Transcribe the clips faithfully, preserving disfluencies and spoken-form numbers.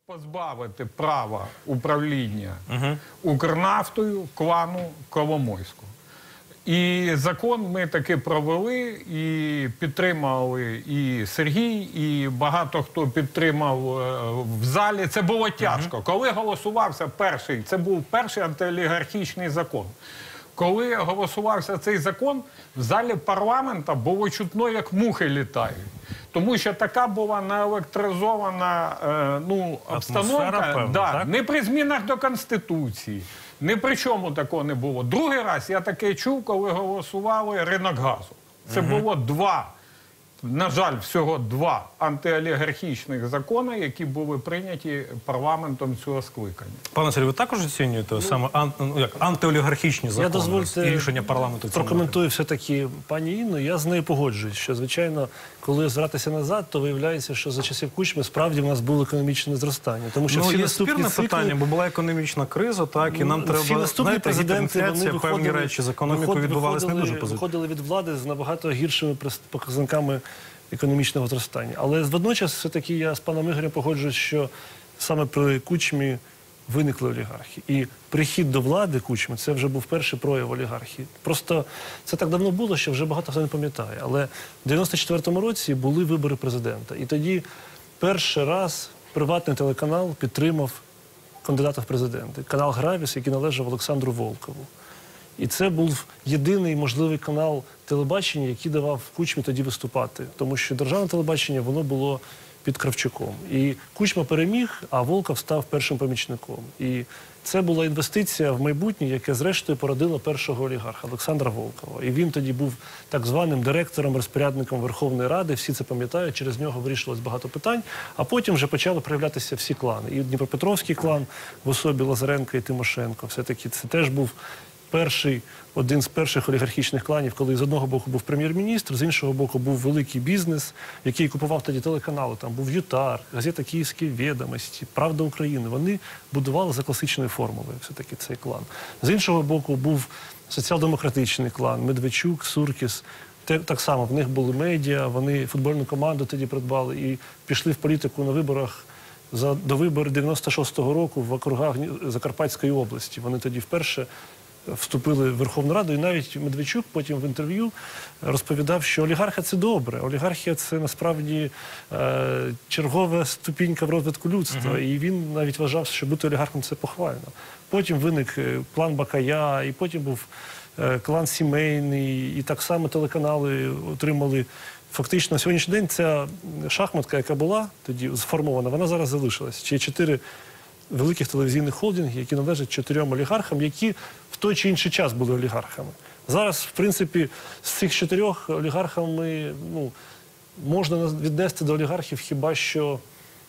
позбавити права управління угу. Укрнафтою клану Коломойського. І закон ми таки провели, і підтримали і Сергій, і багато хто підтримав в залі. Це було тяжко. Угу. Коли голосувався перший, це був перший антиолігархічний закон. Коли голосувався цей закон, в залі парламенту було чутно, як мухи літають. Тому що така була наелектризована е, ну, обстановка. Певна, да, так? Не при змінах до Конституції, ні при чому такого не було. Другий раз я таке чув, коли голосували ринок газу. Це угу. було два, на жаль, всього два антиолігархічних закони, які були прийняті парламентом цього скликання. Пане Сергію, ви також оцінюєте ну, саме ан, ну, як, антиолігархічні закони я дозвольте, і рішення парламенту? Прокоментую все-таки пані Інну. Я з нею погоджуюсь, що, звичайно, коли зратися назад, то виявляється, що за часів Кучми справді в нас було економічне зростання. Тому що ну, всі є наступні спірне цикли... питання, бо була економічна криза, так, і нам ну, треба, знаєте, президенти, гіперінфляція, певні речі з економікою відбувалися не дуже позитивно. Виходили від влади з набагато гіршими показниками економічного зростання. Але водночас все-таки я з паном Ігорем погоджуюсь, що саме при Кучмі виникли олігархи. І прихід до влади Кучми – це вже був перший прояв олігархії. Просто це так давно було, що вже багато хто не пам'ятає. Але в дев'яносто четвертому році були вибори президента. І тоді перший раз приватний телеканал підтримав кандидата в президенти. Канал «Гравіс», який належав Олександру Волкову. І це був єдиний можливий канал телебачення, який давав Кучмі тоді виступати. Тому що державне телебачення, воно було під Кравчуком. І Кучма переміг, а Волков став першим помічником. І це була інвестиція в майбутнє, яке зрештою породило першого олігарха Олександра Волкова. І він тоді був так званим директором, розпорядником Верховної Ради. Всі це пам'ятають, через нього вирішилось багато питань. А потім вже почали проявлятися всі клани. І Дніпропетровський клан в особі Лазаренка і Тимошенко. Все-таки це теж був перший, один з перших олігархічних кланів, коли з одного боку був прем'єр-міністр, з іншого боку був великий бізнес, який купував тоді телеканали. Там був «Ютар», газета «Київські відомості», «Правда України». Вони будували за класичною формулою все-таки цей клан. З іншого боку був соціал-демократичний клан, Медведчук, Суркіс. Так само, в них були медіа, вони футбольну команду тоді придбали і пішли в політику на виборах за, до виборів дев'яносто шостого року в округах Закарпатської області. Вони тоді вперше вступили в Верховну Раду, і навіть Медведчук потім в інтерв'ю розповідав, що олігархія – це добре. Олігархія – це насправді е, чергова ступінька в розвитку людства. Uh-huh. І він навіть вважав, що бути олігархом – це похвально. Потім виник клан Бакая, і потім був е, клан сімейний, і так само телеканали отримали. Фактично, на сьогоднішній день ця шахматка, яка була тоді сформована, вона зараз залишилась. Чи чотири великих телевізійних холдингів, які належать чотирьом олігархам, які в той чи інший час були олігархами. Зараз, в принципі, з цих чотирьох олігархами, ну, можна віднести до олігархів хіба що,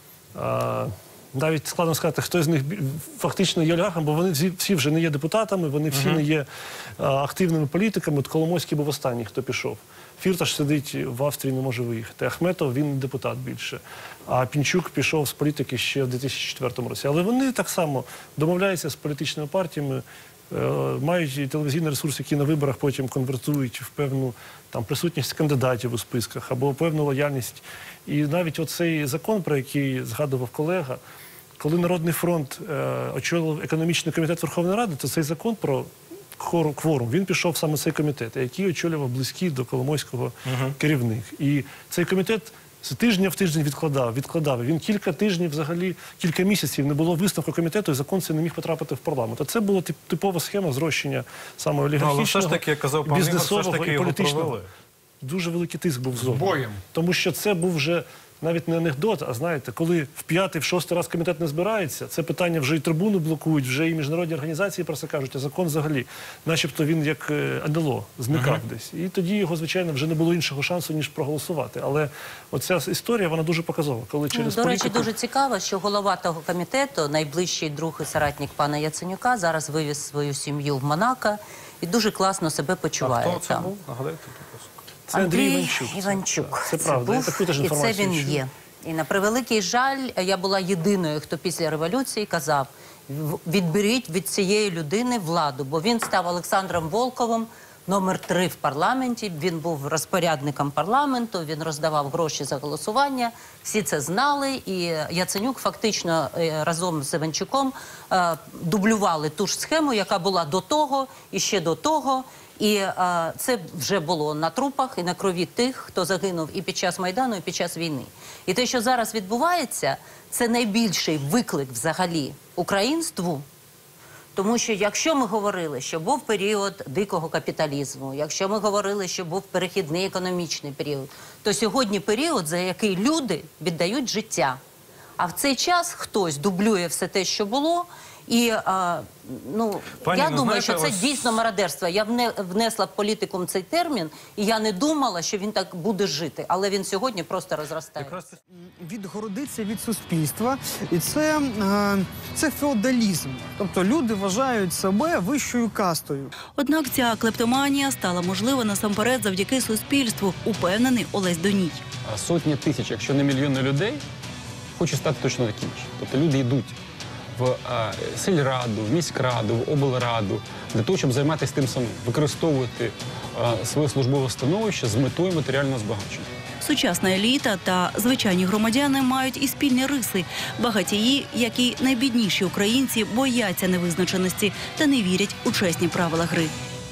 а, навіть складно сказати, хто з них фактично є олігархом, бо вони всі, всі вже не є депутатами, вони всі uh-huh. не є а, активними політиками. От Коломойський був останній, хто пішов. Фірташ сидить в Австрії, не може виїхати. Ахметов, він депутат більше. А Пінчук пішов з політики ще в дві тисячі четвертому році. Але вони так само домовляються з політичними партіями, е, мають телевізійний ресурс, який на виборах потім конвертують в певну там, присутність кандидатів у списках або певну лояльність. І навіть оцей закон, про який згадував колега, коли Народний фронт е, очолив економічний комітет Верховної Ради, то цей закон про кворум, він пішов саме цей комітет, який очолював близький до Коломойського uh-huh. керівник. І цей комітет з тижня в тиждень відкладав, відкладав. Він кілька тижнів, взагалі, кілька місяців не було висновку комітету, і закон цей не міг потрапити в парламент. А це була типова схема зрощення саме олігархічного, ну, бізнесового і політичного. Дуже великий тиск був зовні. Тому що це був вже навіть не анекдот, а знаєте, коли в п'ятий, в шостий раз комітет не збирається, це питання вже і трибуну блокують, вже і міжнародні організації про це кажуть, а закон взагалі, начебто він як ен ел о, зникав uh-huh. десь. І тоді його, звичайно, вже не було іншого шансу, ніж проголосувати. Але оця історія, вона дуже показова. Коли через До політику... речі, дуже цікаво, що голова того комітету, найближчий друг і соратник пана Яценюка, зараз вивіз свою сім'ю в Монако і дуже класно себе почуває. А хто це був? Нагадайте, Це Андрій, Андрій Іванчук. Іванчук. Це, це правда, був, я таку теж і це він чую. є. І на превеликий жаль, я була єдиною, хто після революції казав, відберіть від цієї людини владу, бо він став Олександром Волковим номер три в парламенті. Він був розпорядником парламенту, він роздавав гроші за голосування. Всі це знали, і Яценюк фактично е, разом з Іванчуком е, дублювали ту ж схему, яка була до того і ще до того. І е, це вже було на трупах і на крові тих, хто загинув і під час Майдану, і під час війни. І те, що зараз відбувається, це найбільший виклик взагалі українству. Тому що якщо ми говорили, що був період дикого капіталізму, якщо ми говорили, що був перехідний економічний період, то сьогодні період, за який люди віддають життя. А в цей час хтось дублює все те, що було. І а, ну, Пані, я ну, думаю, знаєте, що це ось- дійсно мародерство. Я вне, внесла в політикум цей термін, і я не думала, що він так буде жити. Але він сьогодні просто розростається. Якраз Відгородиться від суспільства, і це, е, це феодалізм. Тобто люди вважають себе вищою кастою. Однак ця клептоманія стала можлива насамперед завдяки суспільству, упевнений Олесь Доній. Сотні тисяч, якщо не мільйони людей, хочуть стати точно такими ж. Тобто люди йдуть в е, сільраду, в міськраду, в облраду для того, щоб займатися тим самим, використовувати е, своє службове становище з метою матеріального збагачення. Сучасна еліта та звичайні громадяни мають і спільні риси. Багатії, як і найбідніші українці, бояться невизначеності та не вірять у чесні правила гри.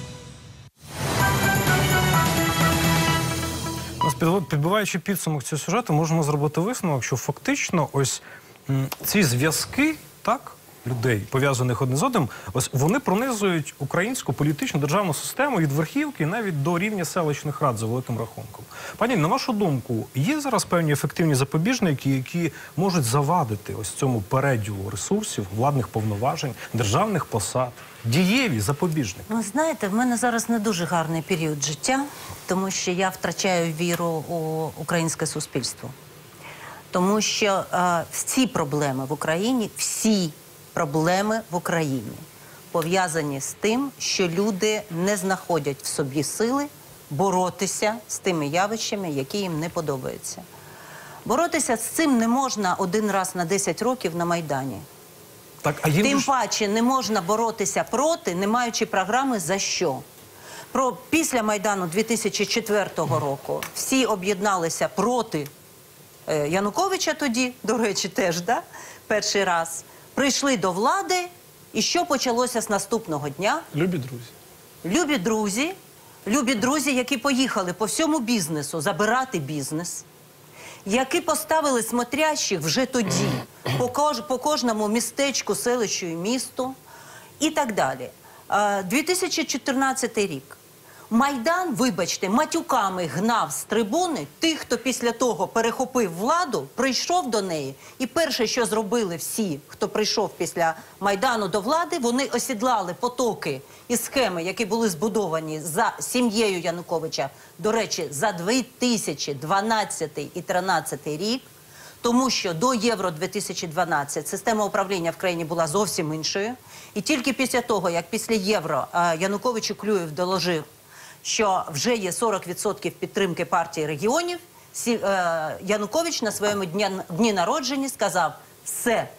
Нас підвод- підбиваючи підсумок цього сюжету, можемо зробити висновок, що фактично ось м, ці зв'язки, так, людей, пов'язаних одне з одним, ось вони пронизують українську політичну державну систему від верхівки навіть до рівня селищних рад за великим рахунком. Пані, на вашу думку, є зараз певні ефективні запобіжники, які можуть завадити ось цьому переділу ресурсів, владних повноважень, державних посад? Дієві запобіжники. Ну, знаєте, в мене зараз не дуже гарний період життя, тому що я втрачаю віру у українське суспільство. Тому що е, всі проблеми в Україні, всі проблеми в Україні пов'язані з тим, що люди не знаходять в собі сили боротися з тими явищами, які їм не подобаються. Боротися з цим не можна один раз на десять років на Майдані. Так, а їм Тим ж... паче не можна боротися проти, не маючи програми «За що?». Про, після Майдану дві тисячі четвертого року всі об'єдналися проти е, Януковича тоді, до речі, теж, да? Перший раз. Прийшли до влади, і що почалося з наступного дня? Любі друзі. Любі друзі, любі друзі, які поїхали по всьому бізнесу забирати бізнес, які поставили смотрящих вже тоді по, кож, по кожному містечку, селищу і місту і так далі. Е, дві тисячі чотирнадцятий рік. Майдан, вибачте, матюками гнав з трибуни тих, хто після того перехопив владу, прийшов до неї. І перше, що зробили всі, хто прийшов після Майдану до влади, вони осідлали потоки і схеми, які були збудовані за сім'єю Януковича, до речі, за дві тисячі дванадцятий і тринадцятий рік, тому що до Євро дві тисячі дванадцять система управління в країні була зовсім іншою. І тільки після того, як після Євро Янукович і Клюєв доложив, що вже є сорок відсотків підтримки партії регіонів, Янукович на своєму дні, дні народження сказав: все,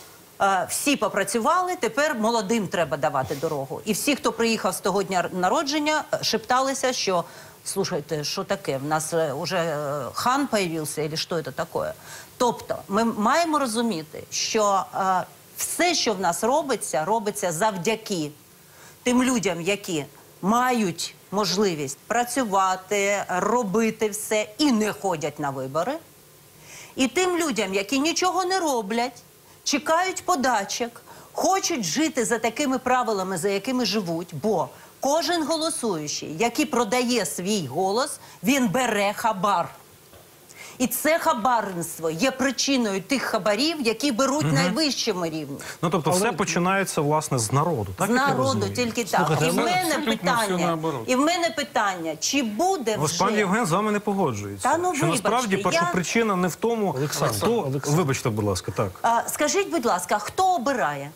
всі попрацювали, тепер молодим треба давати дорогу. І всі, хто приїхав з того дня народження, шепталися, що слушайте, що таке, в нас вже хан появився, або що це таке? Тобто, ми маємо розуміти, що все, що в нас робиться, робиться завдяки тим людям, які мають можливість працювати, робити все і не ходять на вибори. І тим людям, які нічого не роблять, чекають подачок, хочуть жити за такими правилами, за якими живуть, бо кожен голосуючий, який продає свій голос, він бере хабар. І це хабарництво є причиною тих хабарів, які беруть угу. найвищому рівні. Ну, тобто Але... все починається, власне, з народу, так? З народу, тільки так. Слухайте, і, в мене питання, і в мене питання, чи буде Ось вже... пан Євген з вами не погоджується. Та, ну, що вибачте, насправді перша я... причина не в тому, Олександр, хто... Олександр. Вибачте, будь ласка, так. А, скажіть, будь ласка, хто обирає?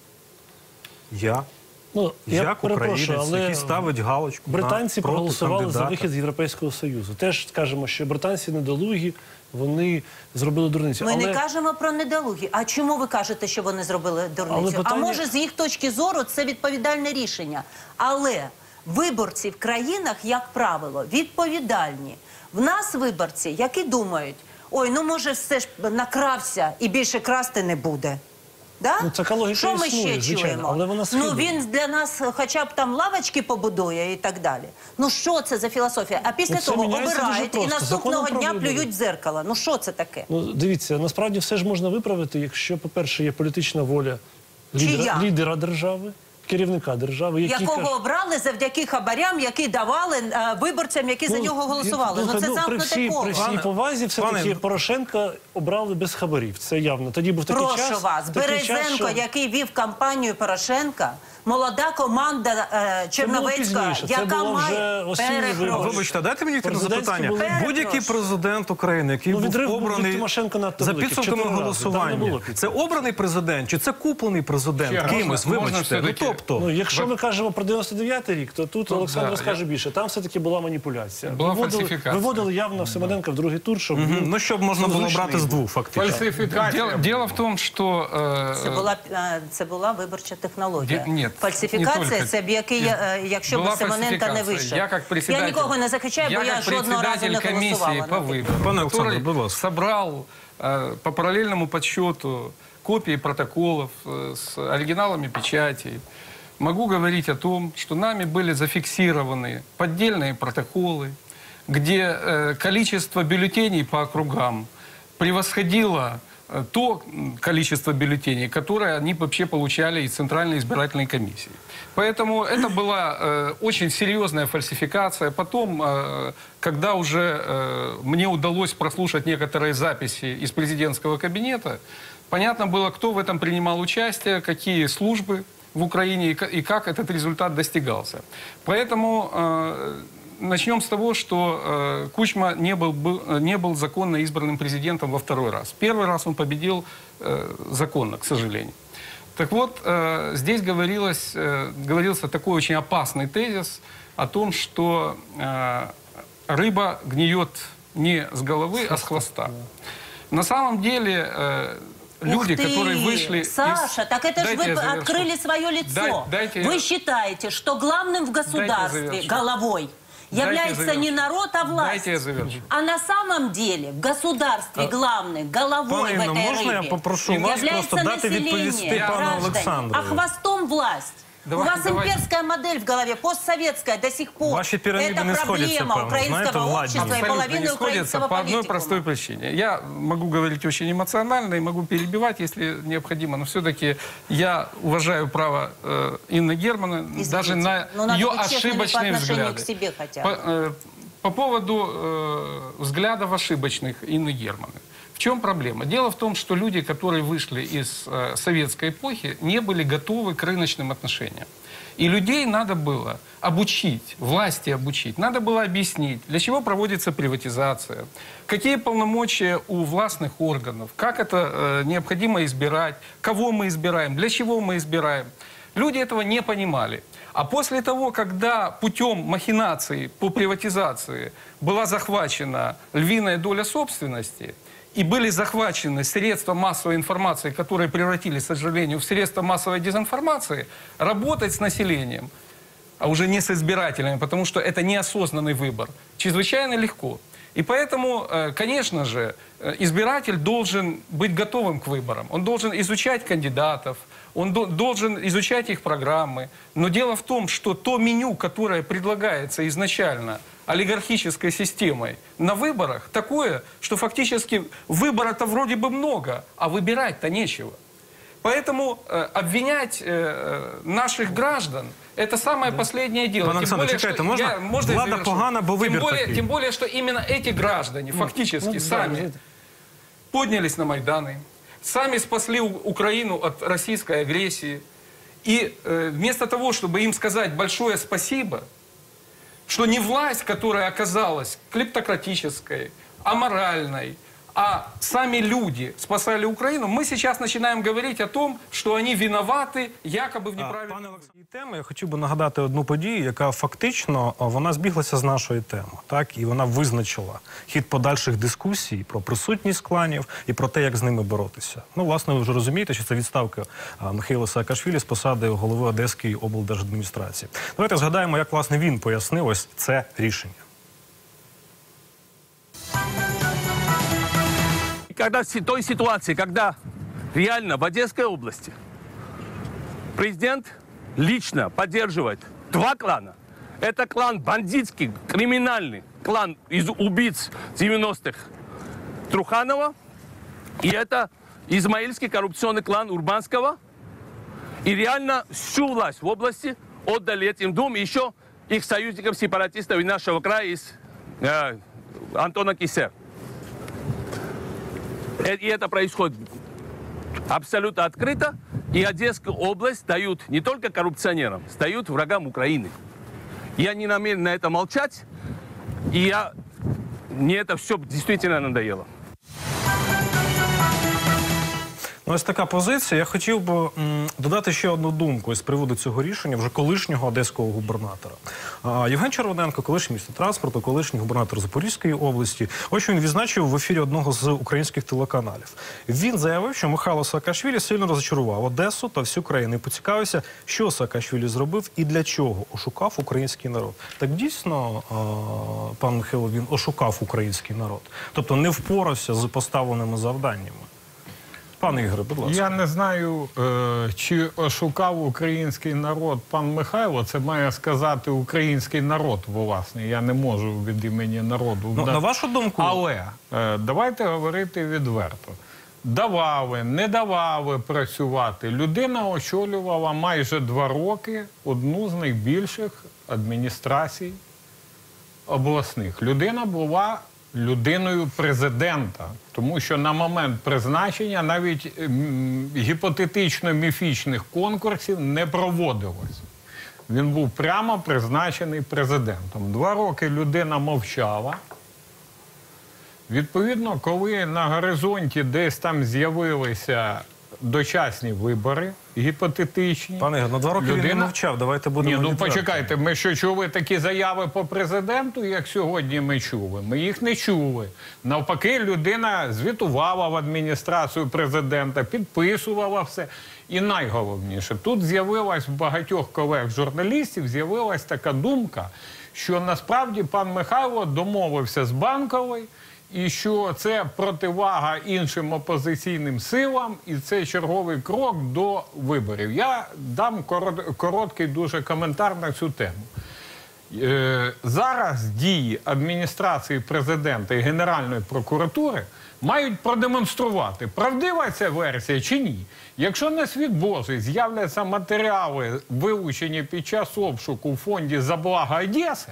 Я. Ну, я Як перепрошую, українець, але який ставить галочку британці на проти проголосували кандидата. за вихід з Європейського Союзу. Теж скажемо, що британці недолугі, вони зробили дурницю. Ми але... не кажемо про недолугі. А чому ви кажете, що вони зробили дурницю? Але питання... А може, з їх точки зору, це відповідальне рішення. Але виборці в країнах, як правило, відповідальні. В нас виборці, які думають, ой, ну може все ж накрався і більше красти не буде. Да? Ну, така логіка Що ми існує, ще звичайно, чуємо? але вона Ну схибна. він для нас хоча б там лавочки побудує і так далі. Ну що це за філософія? А після Ну, це того міняється дуже обирають і просто. наступного Законом дня про плюють вибори. в дзеркало. Ну що це таке? Ну, дивіться, насправді все ж можна виправити, якщо, по-перше, є політична воля лідера, Чия? лідера держави, керівника держави, який Якого каже, обрали завдяки хабарям, які давали е, виборцям, які за нього голосували. Ну, ну, це ну, при замкнуте всій, коло. при всій Пане- повазі, все-таки пане- Порошенка обрали без хабарів. Це явно. Тоді був такий час. Прошу вас, такий час, Березенко, що- який вів кампанію Порошенка, молода команда е, Черновецька, пізніше, це яка було вже має осінні перепрошую. вибори. Вибачте, дайте мені відповідь на Президентські запитання. були- Будь-який Перепрошую. президент України, який Ну, був відрив був від обраний Тимошенко надто за великий, підсумками чотири рази. Там не голосування, було підсумків. це обраний президент чи це куплений президент Ще, кимось, можна- можна вибачте. Ну, все-таки- тобто, Ну, якщо ми кажемо про дев'яносто дев'ятий рік, то тут Ну, Олександр да, скаже я- більше. Там все-таки була маніпуляція. Була виводили, фальсифікація. виводили явно Семененка в другий тур, щоб Мгм. він Ну, щоб можна було зручний брати з був. двох, фактично. Фальсификация. Дело, дело в том, что... э, Це була, е, це була виборча технологія. Ді- ні, не Фальсифікація тільки. це б який, е, якщо б Була Семененка не фальсифікація. вийшов. Я, как председатель, я нікого не захищаю, бо я как жодного разу не председатель комиссии голосувала. по наприклад. выборам, Пане который Олександре, будь ласка. собрал э, по параллельному подсчету копии протоколов э, с оригиналами печатей, могу говорить о том, что нами были зафиксированы поддельные протоколы, где э, количество бюллетеней по округам превосходило э, то м, количество бюллетеней, которое они вообще получали из Центральной избирательной комиссии. Поэтому это была э, очень серьезная фальсификация. Потом, э, когда уже э, мне удалось прослушать некоторые записи из президентского кабинета, понятно было, кто в этом принимал участие, какие службы в Украине и ка- и как этот результат достигался. Поэтому э, начнем с того, что э, Кучма не был, бы- не был законно избранным президентом во второй раз. Первый раз он победил э, законно, к сожалению. Так вот, э, здесь говорилось, э, говорился такой очень опасный тезис о том, что э, рыба гниет не с головы, а с хвоста. На самом деле... э, Люди, Ух ты! которые вышли Саша, из... так это же Дайте я вы завершу. открыли свое лицо. Дай- дайте Вы я- считаете, что главным в государстве, завершу. головой, Дайте я является завершу. не народ, а власть. Дайте я завершу. А на самом деле в государстве главной, головой Пане в Інно, этой можна я рыбе попрошу вас является просто дати население, відповісти пану граждане, Олександру? а хвостом власть. Давайте, У вас давайте. имперская модель в голове, постсоветская до сих пор. Ваши пирамиды Это не сходятся, проблема певно, знаете, украинского влади. общества и Абсолютно половины не сходятся украинского по одной политикума. простой причине. Я могу говорить очень эмоционально и могу перебивать, если необходимо, но все-таки я уважаю право э, Инны Германа, Извините, даже на но надо ее быть честными по ошибочные отношению взгляды. к себе хотя По, бы. э, по поводу э, взглядов ошибочных Инны Германа. В чем проблема? Дело в том, что люди, которые вышли из э, советской эпохи, не были готовы к рыночным отношениям. И людей надо было обучить, власти обучить. Надо было объяснить, для чего проводится приватизация, какие полномочия у властных органов, как это э, необходимо избирать, кого мы избираем, для чего мы избираем. Люди этого не понимали. А после того, когда путем махинаций по приватизации была захвачена львиная доля собственности, и были захвачены средства массовой информации, которые превратились, к сожалению, в средства массовой дезинформации, работать с населением, а уже не с избирателями, потому что это неосознанный выбор, чрезвычайно легко. И поэтому, э, конечно же, э, избиратель должен быть готовым к выборам. Он должен изучать кандидатов, он до- должен изучать их программы. Но дело в том, что то меню, которое предлагается изначально олигархической системой на выборах, такое, что фактически выбора-то вроде бы много, а выбирать-то нечего. Поэтому э, обвинять э, наших граждан – это самое последнее дело. Пане Тем Олександре, более, чекайте, что- можна? я- можно я Влада завершу? погана, бо Тем вибір более, такий. тем более, что именно эти граждане фактически ну, сами да, поднялись на Майданы, сами спасли У- Украину от российской агрессии. И э, вместо того, чтобы им сказать большое спасибо, что не власть, которая оказалась клептократической, аморальной, а сами люди спасали Украину, мы сейчас начинаем говорить о том, что они виноваты якобы в неправильном... Пане Олександре, теми я хотів би нагадати одну подію, яка фактично а, вона збіглася з нашої теми, так, і вона визначила хід подальших дискусій про присутність кланів і про те, як з ними боротися. Ну, власне, ви вже розумієте, що це відставка а, Михайла Саакашвілі з посади голови Одеської облдержадміністрації. Давайте згадаємо, як, власне, він пояснив ось це рішення. Когда в той ситуации, когда реально в Одесской области президент лично поддерживает два клана. Это клан бандитский, криминальный, клан из убийц девяностых Труханова. И это измаильский коррупционный клан Урбанского. И реально всю власть в области отдали этим двум. И еще их союзников-сепаратистов из нашего края, из э, Антона Кисер. И это происходит абсолютно открыто. И Одесскую область дают не только коррупционерам, дают врагам Украины. Я не намерен на это молчать. И я... мне это все действительно надоело. Ну, ось така позиція. Я хотів би м, додати ще одну думку з приводу цього рішення вже колишнього одеського губернатора. А, Євген Червоненко, колишній міністр транспорту, колишній губернатор Запорізької області. Ось що він відзначив в ефірі одного з українських телеканалів. Він заявив, що Михайло Саакашвілі сильно розчарував Одесу та всю країну. І поцікавився, що Саакашвілі зробив і для чого ошукав український народ. Так дійсно, а, пан Михайло, він ошукав український народ? Тобто не впорався з поставленими завданнями? Пане Ігоре, будь ласка. Я не знаю, е, чи ошукав український народ пан Михайло. Це має сказати український народ, власне. Я не можу від імені народу. Ну, на вашу думку... Але е, давайте говорити відверто. Давали, не давали працювати. Людина очолювала майже два роки одну з найбільших адміністрацій обласних. Людина була людиною президента, тому що на момент призначення навіть м, гіпотетично-міфічних конкурсів не проводилось. Він був прямо призначений президентом. Два роки людина мовчала. Відповідно, коли на горизонті десь там з'явилися дочасні вибори, гіпотетичні. Пане Ігор, на два роки людина... він не мовчав, давайте будемо... Ні, ну відверти. почекайте, ми що чули такі заяви по президенту, як сьогодні ми чули? Ми їх не чули. Навпаки, людина звітувала в адміністрацію президента, підписувала все. І найголовніше, тут з'явилась в багатьох колег-журналістів, з'явилась така думка, що насправді пан Михайло домовився з Банковою, і що це противага іншим опозиційним силам, і це черговий крок до виборів. Я дам короткий дуже коментар на цю тему. Е, зараз дії адміністрації президента і Генеральної прокуратури мають продемонструвати, правдива ця версія чи ні. Якщо на світ Божий з'являться матеріали, вилучені під час обшуку в фонді «За благо Одеси»,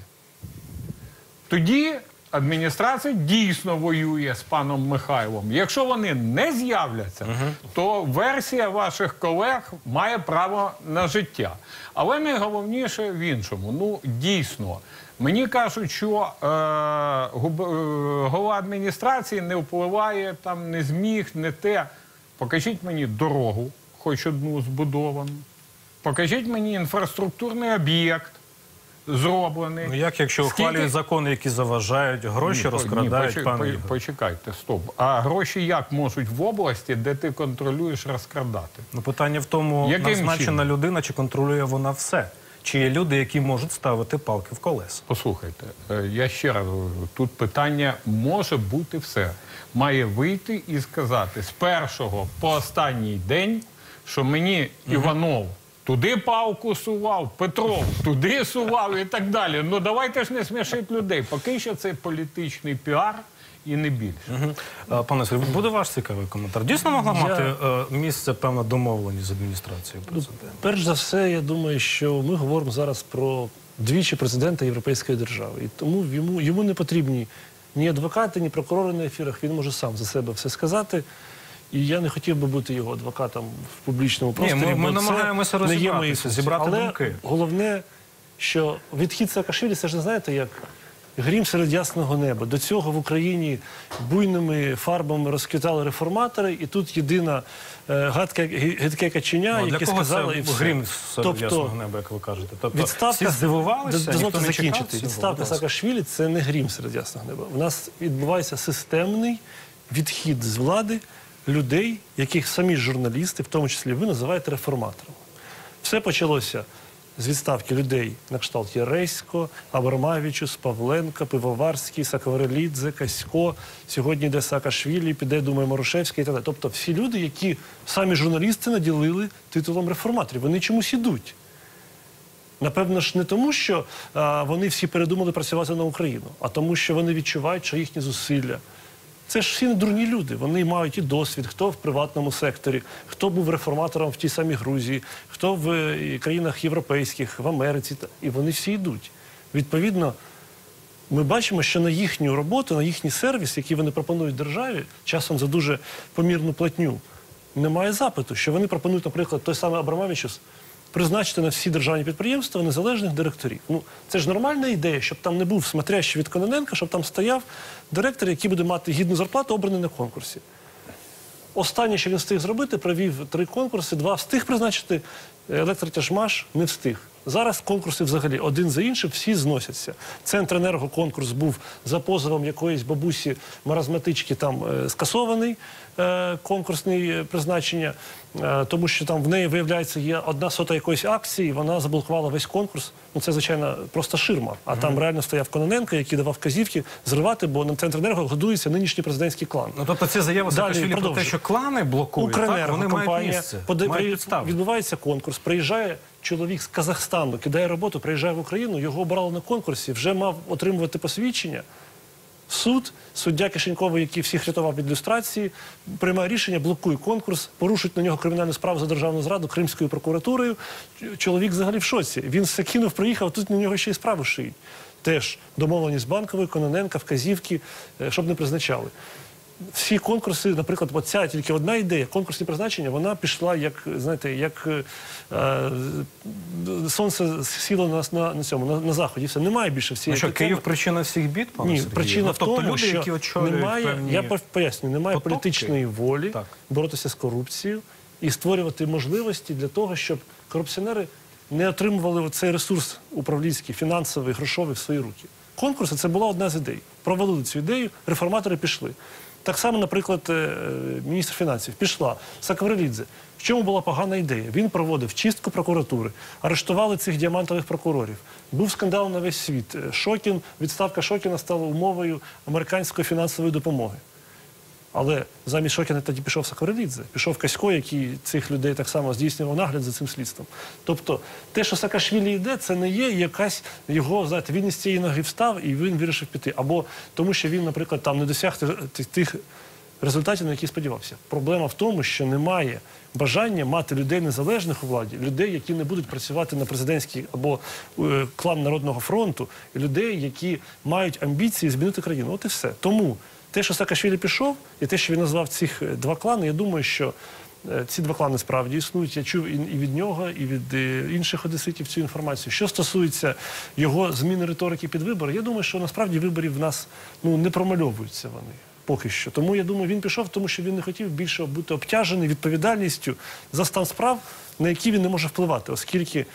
тоді адміністрація дійсно воює з паном Михайлом. Якщо вони не з'являться, uh-huh. то версія ваших колег має право на життя. Але найголовніше в іншому. Ну, дійсно, мені кажуть, що е, губ, е, голова адміністрації не впливає, там, не зміг, не те. Покажіть мені дорогу, хоч одну збудовану. Покажіть мені інфраструктурний об'єкт, зроблений. Ну як, якщо Скільки... ухвалюють закони, які заважають, гроші ні, розкрадають, ні, пане Ігор? Почекайте, стоп. А гроші як можуть в області, де ти контролюєш, розкрадати? Ну, питання в тому, яким назначена чином? людина, чи контролює вона все? Чи є люди, які можуть ставити палки в колеса? Послухайте, я ще раз говорю, тут питання може бути все. Має вийти і сказати з першого по останній день, що мені угу. Іванов туди палку сував, Петров туди сував і так далі. Ну давайте ж не смішити людей. Поки що це політичний піар і не більше. Угу. Пане Сергій, буде ваш цікавий коментар. Дійсно могла я... мати е, місце певна домовленість з адміністрацією президента? Перш за все, я думаю, що ми говоримо зараз про двічі президента Європейської держави. І тому йому, йому не потрібні ні адвокати, ні прокурори на ефірах. Він може сам за себе все сказати. І я не хотів би бути його адвокатом в публічному просторі. Ні, ми, ми бо намагаємося розібратися, зібрати Але думки. головне, що відхід Саакашвілі, це ж не знаєте, як грім серед ясного неба. До цього в Україні буйними фарбами розквітали реформатори, і тут єдина е, гадке, гидке каченя, Ну, а для яке кого сказало це і все. грім серед Тобто, ясного неба, як ви кажете? Тобто Відставка, всі здивувалися, Дозвольте ніхто не чекав закінчити. цього? Відставка Будь ласка. Саакашвілі – це не грім серед ясного неба. У нас відбувається системний відхід з влади людей, яких самі журналісти, в тому числі ви, називаєте реформаторами. Все почалося з відставки людей на кшталт Яресько, Абрамавічус, Павленка, Пивоварський, Сакварелідзе, Касько. Сьогодні йде Саакашвілі, піде, думаю, Марушевський і так далі. Тобто всі люди, які самі журналісти наділили титулом реформаторів. Вони чомусь ідуть. Напевно ж не тому, що а, вони всі передумали працювати на Україну, а тому, що вони відчувають, що їхні зусилля. Це ж всі не дурні люди, вони мають і досвід, хто в приватному секторі, хто був реформатором в тій самій Грузії, хто в е, країнах європейських, в Америці, і вони всі йдуть. Відповідно, ми бачимо, що на їхню роботу, на їхній сервіс, який вони пропонують державі, часом за дуже помірну платню, немає запиту, що вони пропонують, наприклад, той самий Абрамавічус, призначити на всі державні підприємства незалежних директорів. Ну, це ж нормальна ідея, щоб там не був смотрящий від Кононенка, щоб там стояв директор, який буде мати гідну зарплату, обраний на конкурсі. Останнє, що він встиг зробити, провів три конкурси, два встиг призначити, електротяжмаш не встиг. Зараз конкурси взагалі один за іншим всі зносяться. Центренерго конкурс був за позовом якоїсь бабусі маразматички там е, скасований е, конкурсний призначення, е, тому що там в неї, виявляється, є одна сота якоїсь акції, вона заблокувала весь конкурс. Ну це, звичайно, просто ширма. А mm-hmm. там реально стояв Кононенко, який давав вказівки зривати, бо на Центренерго годується нинішній президентський клан. Ну, тобто ці заяви Саакашвілі про те, що клани блокують, так, вони мають місце, поди... мають підстави. Відбувається конкурс, приїжджає чоловік з Казахстану, кидає роботу, приїжджає в Україну, його обрали на конкурсі, вже мав отримувати посвідчення. Суд, суддя Кишеньковий, який всіх рятував від люстрації, приймає рішення, блокує конкурс, порушують на нього кримінальну справу за державну зраду Кримською прокуратурою. Чоловік взагалі в шоці. Він все кинув, приїхав, тут на нього ще й справу шиють. Теж домовленість Банкової, Кононенка, вказівки, щоб не призначали. Всі конкурси, наприклад, оця тільки одна ідея, конкурсні призначення, вона пішла, як, знаєте, як е, сонце сіло на, на, на цьому, на, на заході. Все, немає більше всієї. Ну що, Київ причина всіх бід, пане Ні, Сергію? причина ну, в тому, тобто люди, що які очолюють немає, певні я поясню, немає потоки? політичної волі Так. боротися з корупцією і створювати можливості для того, щоб корупціонери не отримували цей ресурс управлінський, фінансовий, грошовий в свої руки. Конкурси – це була одна з ідей. Провалили цю ідею, реформатори пішли. Так само, наприклад, міністр фінансів пішла, Сакварелідзе. В чому була погана ідея? Він проводив чистку прокуратури, арештували цих діамантових прокурорів. Був скандал на весь світ. Шокін, відставка Шокіна стала умовою американської фінансової допомоги. Але замість Шокіна тоді пішов Сакварелідзе, пішов Касько, який цих людей так само здійснював нагляд за цим слідством. Тобто те, що Саакашвілі йде, це не є якась його, знаєте, він із цієї ноги встав і він вирішив піти. Або тому, що він, наприклад, там не досяг тих результатів, на які сподівався. Проблема в тому, що немає бажання мати людей незалежних у владі, людей, які не будуть працювати на президентський або е, клан Народного фронту, і людей, які мають амбіції змінити країну. От і все. Тому те, що Саакашвілі пішов, і те, що він назвав цих два клани, я думаю, що е, ці два клани справді існують. Я чув і, і від нього, і від е, інших одеситів цю інформацію. Що стосується його зміни риторики під вибори, я думаю, що насправді виборів в нас ну, не промальовуються вони. Поки що. Тому, я думаю, він пішов, тому що він не хотів більше бути обтяжений відповідальністю за стан справ, на які він не може впливати. Оскільки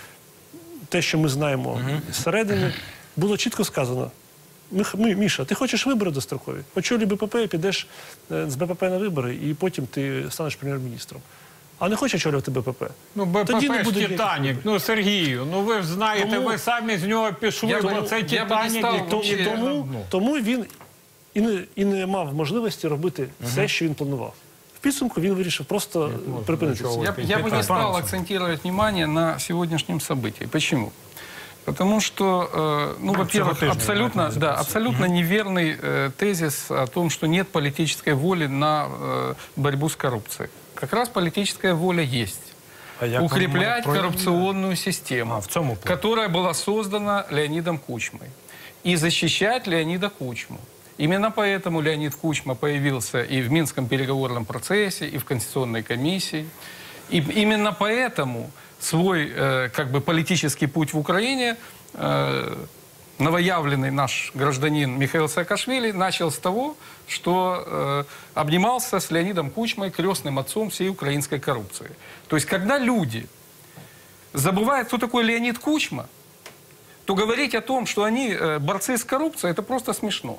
те, що ми знаємо зсередини, було чітко сказано. Ми, ми, Міша, ти хочеш вибори дострокові? Очолюй БПП, підеш з БПП на вибори, і потім ти станеш прем'єр-міністром. А не хоче очолювати БПП? Ну, БПП ж Титанік. Ну, Сергію, ну ви ж знаєте, тому, ви самі з нього пішли, я бо би, це Титанік. Тому, тому, тому він і не, і не мав можливості робити uh-huh. все, що він планував. В підсумку він вирішив просто Нет, припинити. Я, я бы не стал акцентировать внимание на сегодняшнем событии. Почему? Потому что, э, ну, во-первых, абсолютно, да, абсолютно угу. неверный э, тезис о том, что нет политической воли на э, борьбу с коррупцией. Как раз политическая воля есть. А укреплять коррупционную систему, а, в цьому которая была создана Леонидом Кучмой. И защищать Леонида Кучму. Именно поэтому Леонид Кучма появился и в Минском переговорном процессе, и в Конституционной комиссии. И именно поэтому свой э, как бы политический путь в Украине э, новоявленный наш гражданин Михаил Саакашвили начал с того, что э, обнимался с Леонидом Кучмой, крестным отцом всей украинской коррупции. То есть, когда люди забывают, кто такой Леонид Кучма, то говорить о том, что они э, борцы с коррупцией, это просто смешно.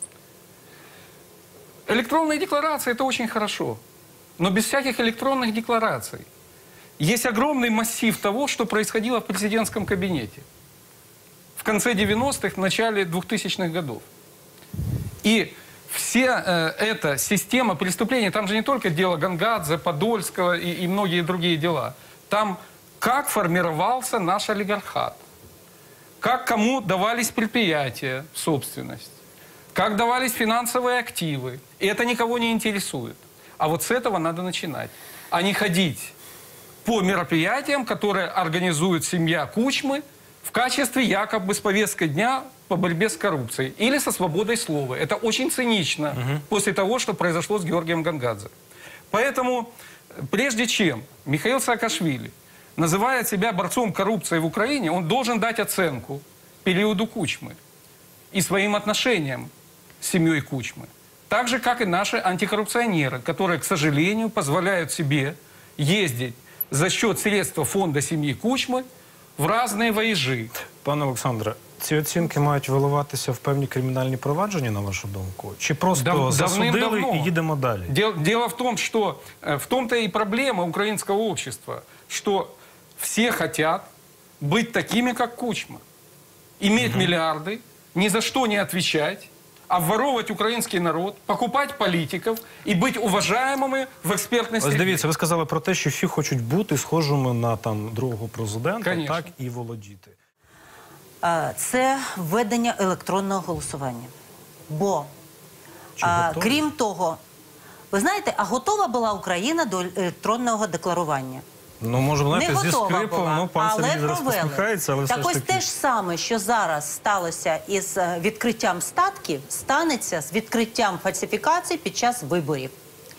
Электронные декларации – это очень хорошо, но без всяких электронных деклараций. Есть огромный массив того, что происходило в президентском кабинете в конце девяностых, в начале двухтысячных годов. И вся э, эта система преступлений, там же не только дело Гангадзе, Подольского и, и многие другие дела. Там как формировался наш олигархат, как кому давались предприятия в собственность, как давались финансовые активы. И это никого не интересует. А вот с этого надо начинать, а не ходить по мероприятиям, которые организует семья Кучмы в качестве якобы с повесткой дня по борьбе с коррупцией или со свободой слова. Это очень цинично угу. после того, что произошло с Георгием Гангадзе. Поэтому, прежде чем Михаил Саакашвили называет себя борцом коррупции в Украине, он должен дать оценку периоду Кучмы и своим отношениям с семьей Кучмы. Так же, как и наши антикоррупционеры, которые, к сожалению, позволяют себе ездить за счет средства фонда семьи Кучми в різні воєжі. Пане Олександре, ці оцінки мають виливатися в певні кримінальні провадження, на вашу думку? Чи просто Дав, засудили і їдемо далі? Дело, дело в том, что в том-то и проблема украинского общества, что все хотят быть такими, как Кучма. Иметь угу. миллиарды, ни за что не отвечать, обворовывать український народ, покупать політиків і бути уважаємими в експертній среді. Ось дивіться, ви сказали про те, що всі хочуть бути схожими на там другого президента, Конечно. так і володіти. Це введення електронного голосування. Бо, а, крім того, ви знаєте, а готова була Україна до електронного декларування? Ну, може, знаєте, не зі готова скрипом, була, ну, пан але Сергій зараз посміхається, але так все ось ж таки. те ж саме, що зараз сталося із відкриттям статків, станеться з відкриттям фальсифікацій під час виборів.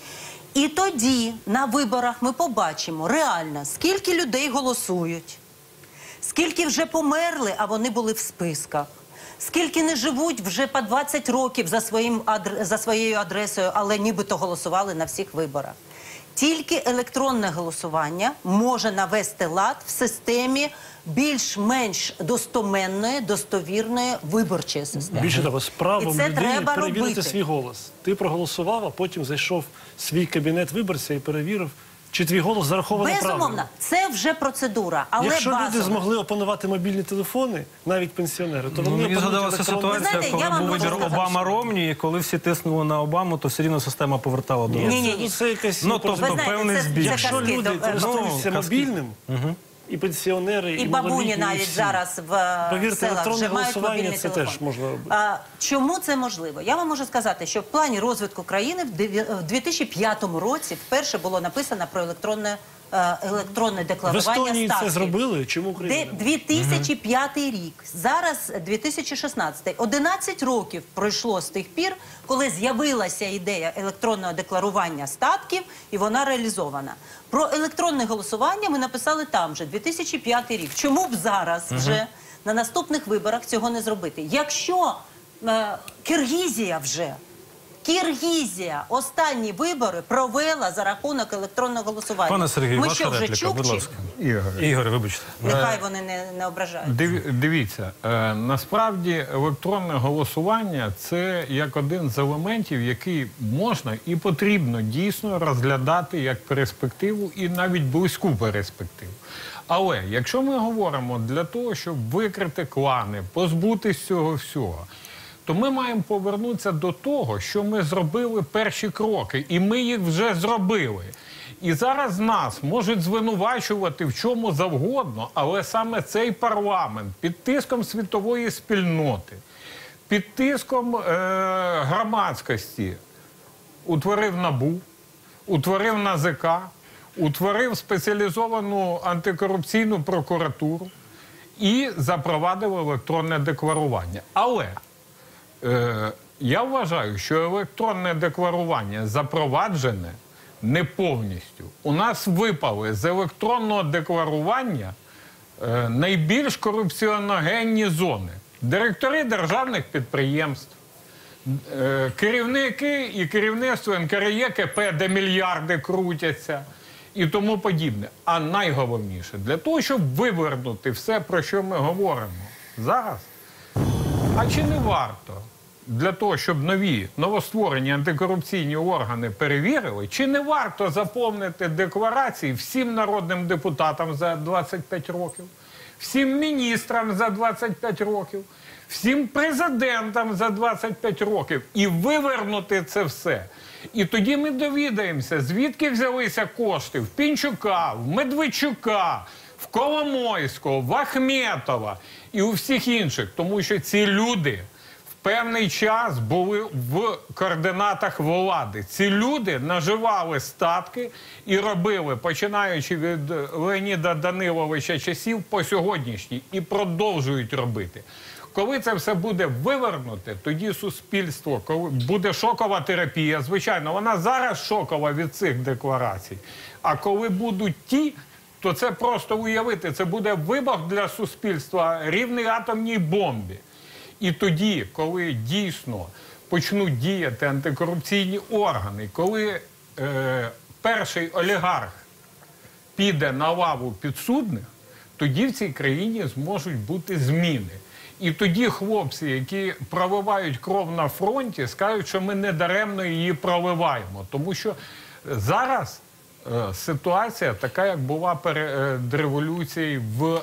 І тоді на виборах ми побачимо реально, скільки людей голосують, скільки вже померли, а вони були в списках, скільки не живуть вже по двадцять років за, своїм, за своєю адресою, але нібито голосували на всіх виборах. Тільки електронне голосування може навести лад в системі більш-менш достоменної, достовірної виборчої системи. Більше того, з правом І це людини треба перевірити робити. свій голос. Ти проголосував, а потім зайшов в свій кабінет виборця і перевірив, чи твій голос зарахований правильно. Безумовно, це вже процедура, але Якщо базово. люди змогли опанувати мобільні телефони, навіть пенсіонери, то Ну, вони мені опанують згадалася електронні. ситуація, знаєте, я коли вам був вибір можу сказати, Обама-Ромні, і коли всі тиснули на Обаму, то все рівно система повертала до Ні, вас. Ні, ні, це- ні. Це якась Ну, непорозуміння. тобто, Ви знаєте, певний це- збіг. це Якщо казки, люди то, е, користуються ну, мобільним, і пенсіонери, і, І бабуні малолітні, і навіть всі. зараз в Повірте, селах електронне вже мають голосування мобільний це телефон. теж можна робити. А, чому це можливо? Я вам можу сказати, що в плані розвитку країни в дев'я- в дві тисячі п'ятому році вперше було написано про електронне, е, електронне В декларування Естонії це статків. зробили, чому Україна Де не може? дві тисячі п'ятий рік, зараз дві тисячі шістнадцятий. одинадцять років пройшло з тих пір, коли з'явилася ідея електронного декларування статків, і вона реалізована. Про електронне голосування ми написали там же, дві тисячі п'ятий рік. Чому б зараз вже на наступних виборах цього не зробити? Якщо е, Киргизія вже Киргизія останні вибори провела за рахунок електронного голосування. Пане Сергію, Ми ваша що, вже репліка, будь чукчі? ласка. Ігор. Ігор, вибачте. Нехай вони не, не ображають. Диві- Дивіться, е, насправді електронне голосування – це як один з елементів, який можна і потрібно дійсно розглядати як перспективу і навіть близьку перспективу. Але якщо ми говоримо для того, щоб викрити клани, позбутись цього всього, то ми маємо повернутися до того, що ми зробили перші кроки, і ми їх вже зробили. І зараз нас можуть звинувачувати в чому завгодно, але саме цей парламент під тиском світової спільноти, під тиском е- громадськості утворив НАБУ, утворив НАЗК, утворив спеціалізовану антикорупційну прокуратуру і запровадив електронне декларування. Але е- я вважаю, що електронне декларування запроваджене не повністю. У нас випали з електронного декларування е, найбільш корупціоногенні зони. Директори державних підприємств, е, керівники і керівництво ен ка ер є ке пе, де мільярди крутяться і тому подібне. А найголовніше, для того, щоб вивернути все, про що ми говоримо зараз, а чи не варто для того, щоб нові, новостворені антикорупційні органи перевірили, чи не варто заповнити декларації всім народним депутатам за двадцять п'ять років, всім міністрам за двадцять п'ять років, всім президентам за двадцять п'ять років і вивернути це все. І тоді ми довідаємося, звідки взялися кошти в Пінчука, в Медведчука, в Коломойського, в Ахметова і у всіх інших. Тому що ці люди в певний час були в координатах влади. Ці люди наживали статки і робили, починаючи від Леоніда Даниловича часів по сьогоднішній, і продовжують робити. Коли це все буде вивернуте, тоді суспільство, коли буде шокова терапія, звичайно, вона зараз шокова від цих декларацій, а коли будуть ті, то це просто уявити, це буде вибух для суспільства рівний атомній бомбі. І тоді, коли дійсно почнуть діяти антикорупційні органи, коли е, перший олігарх піде на лаву підсудних, тоді в цій країні зможуть бути зміни. І тоді хлопці, які проливають кров на фронті, скажуть, що ми недаремно її проливаємо. Тому що зараз е, ситуація така, як була перед революцією в е,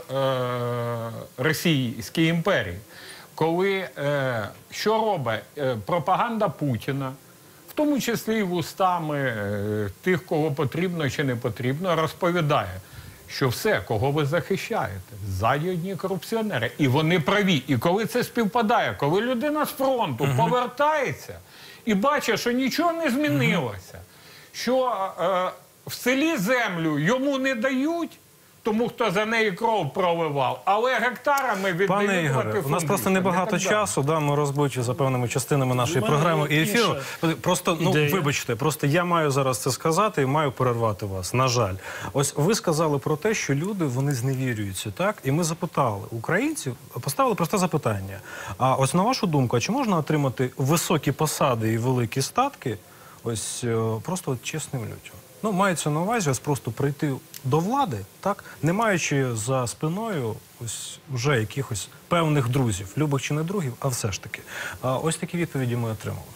Російській імперії. Коли е, що робить е, пропаганда Путіна, в тому числі і вустами е, тих, кого потрібно чи не потрібно, розповідає, що все, кого ви захищаєте, ззаді одні корупціонери. І вони праві. І коли це співпадає, коли людина з фронту uh-huh. повертається і бачить, що нічого не змінилося, uh-huh. що е, в селі землю йому не дають, тому хто за неї кров проливав, але гектарами віддають. Пане Ігоре, у нас просто небагато часу, да, ми розбиті за певними частинами нашої програми і ефіру. Просто, ну, ідея. Вибачте, просто я маю зараз це сказати і маю перервати вас, на жаль. Ось ви сказали про те, що люди, вони зневірюються, так? І ми запитали українців, поставили просте запитання. А ось на вашу думку, а чи можна отримати високі посади і великі статки ось просто от чесним людям? Ну, мається на увазі ось просто прийти до влади, так, не маючи за спиною ось вже якихось певних друзів, любих чи не другів, а все ж таки. А ось такі відповіді ми отримали.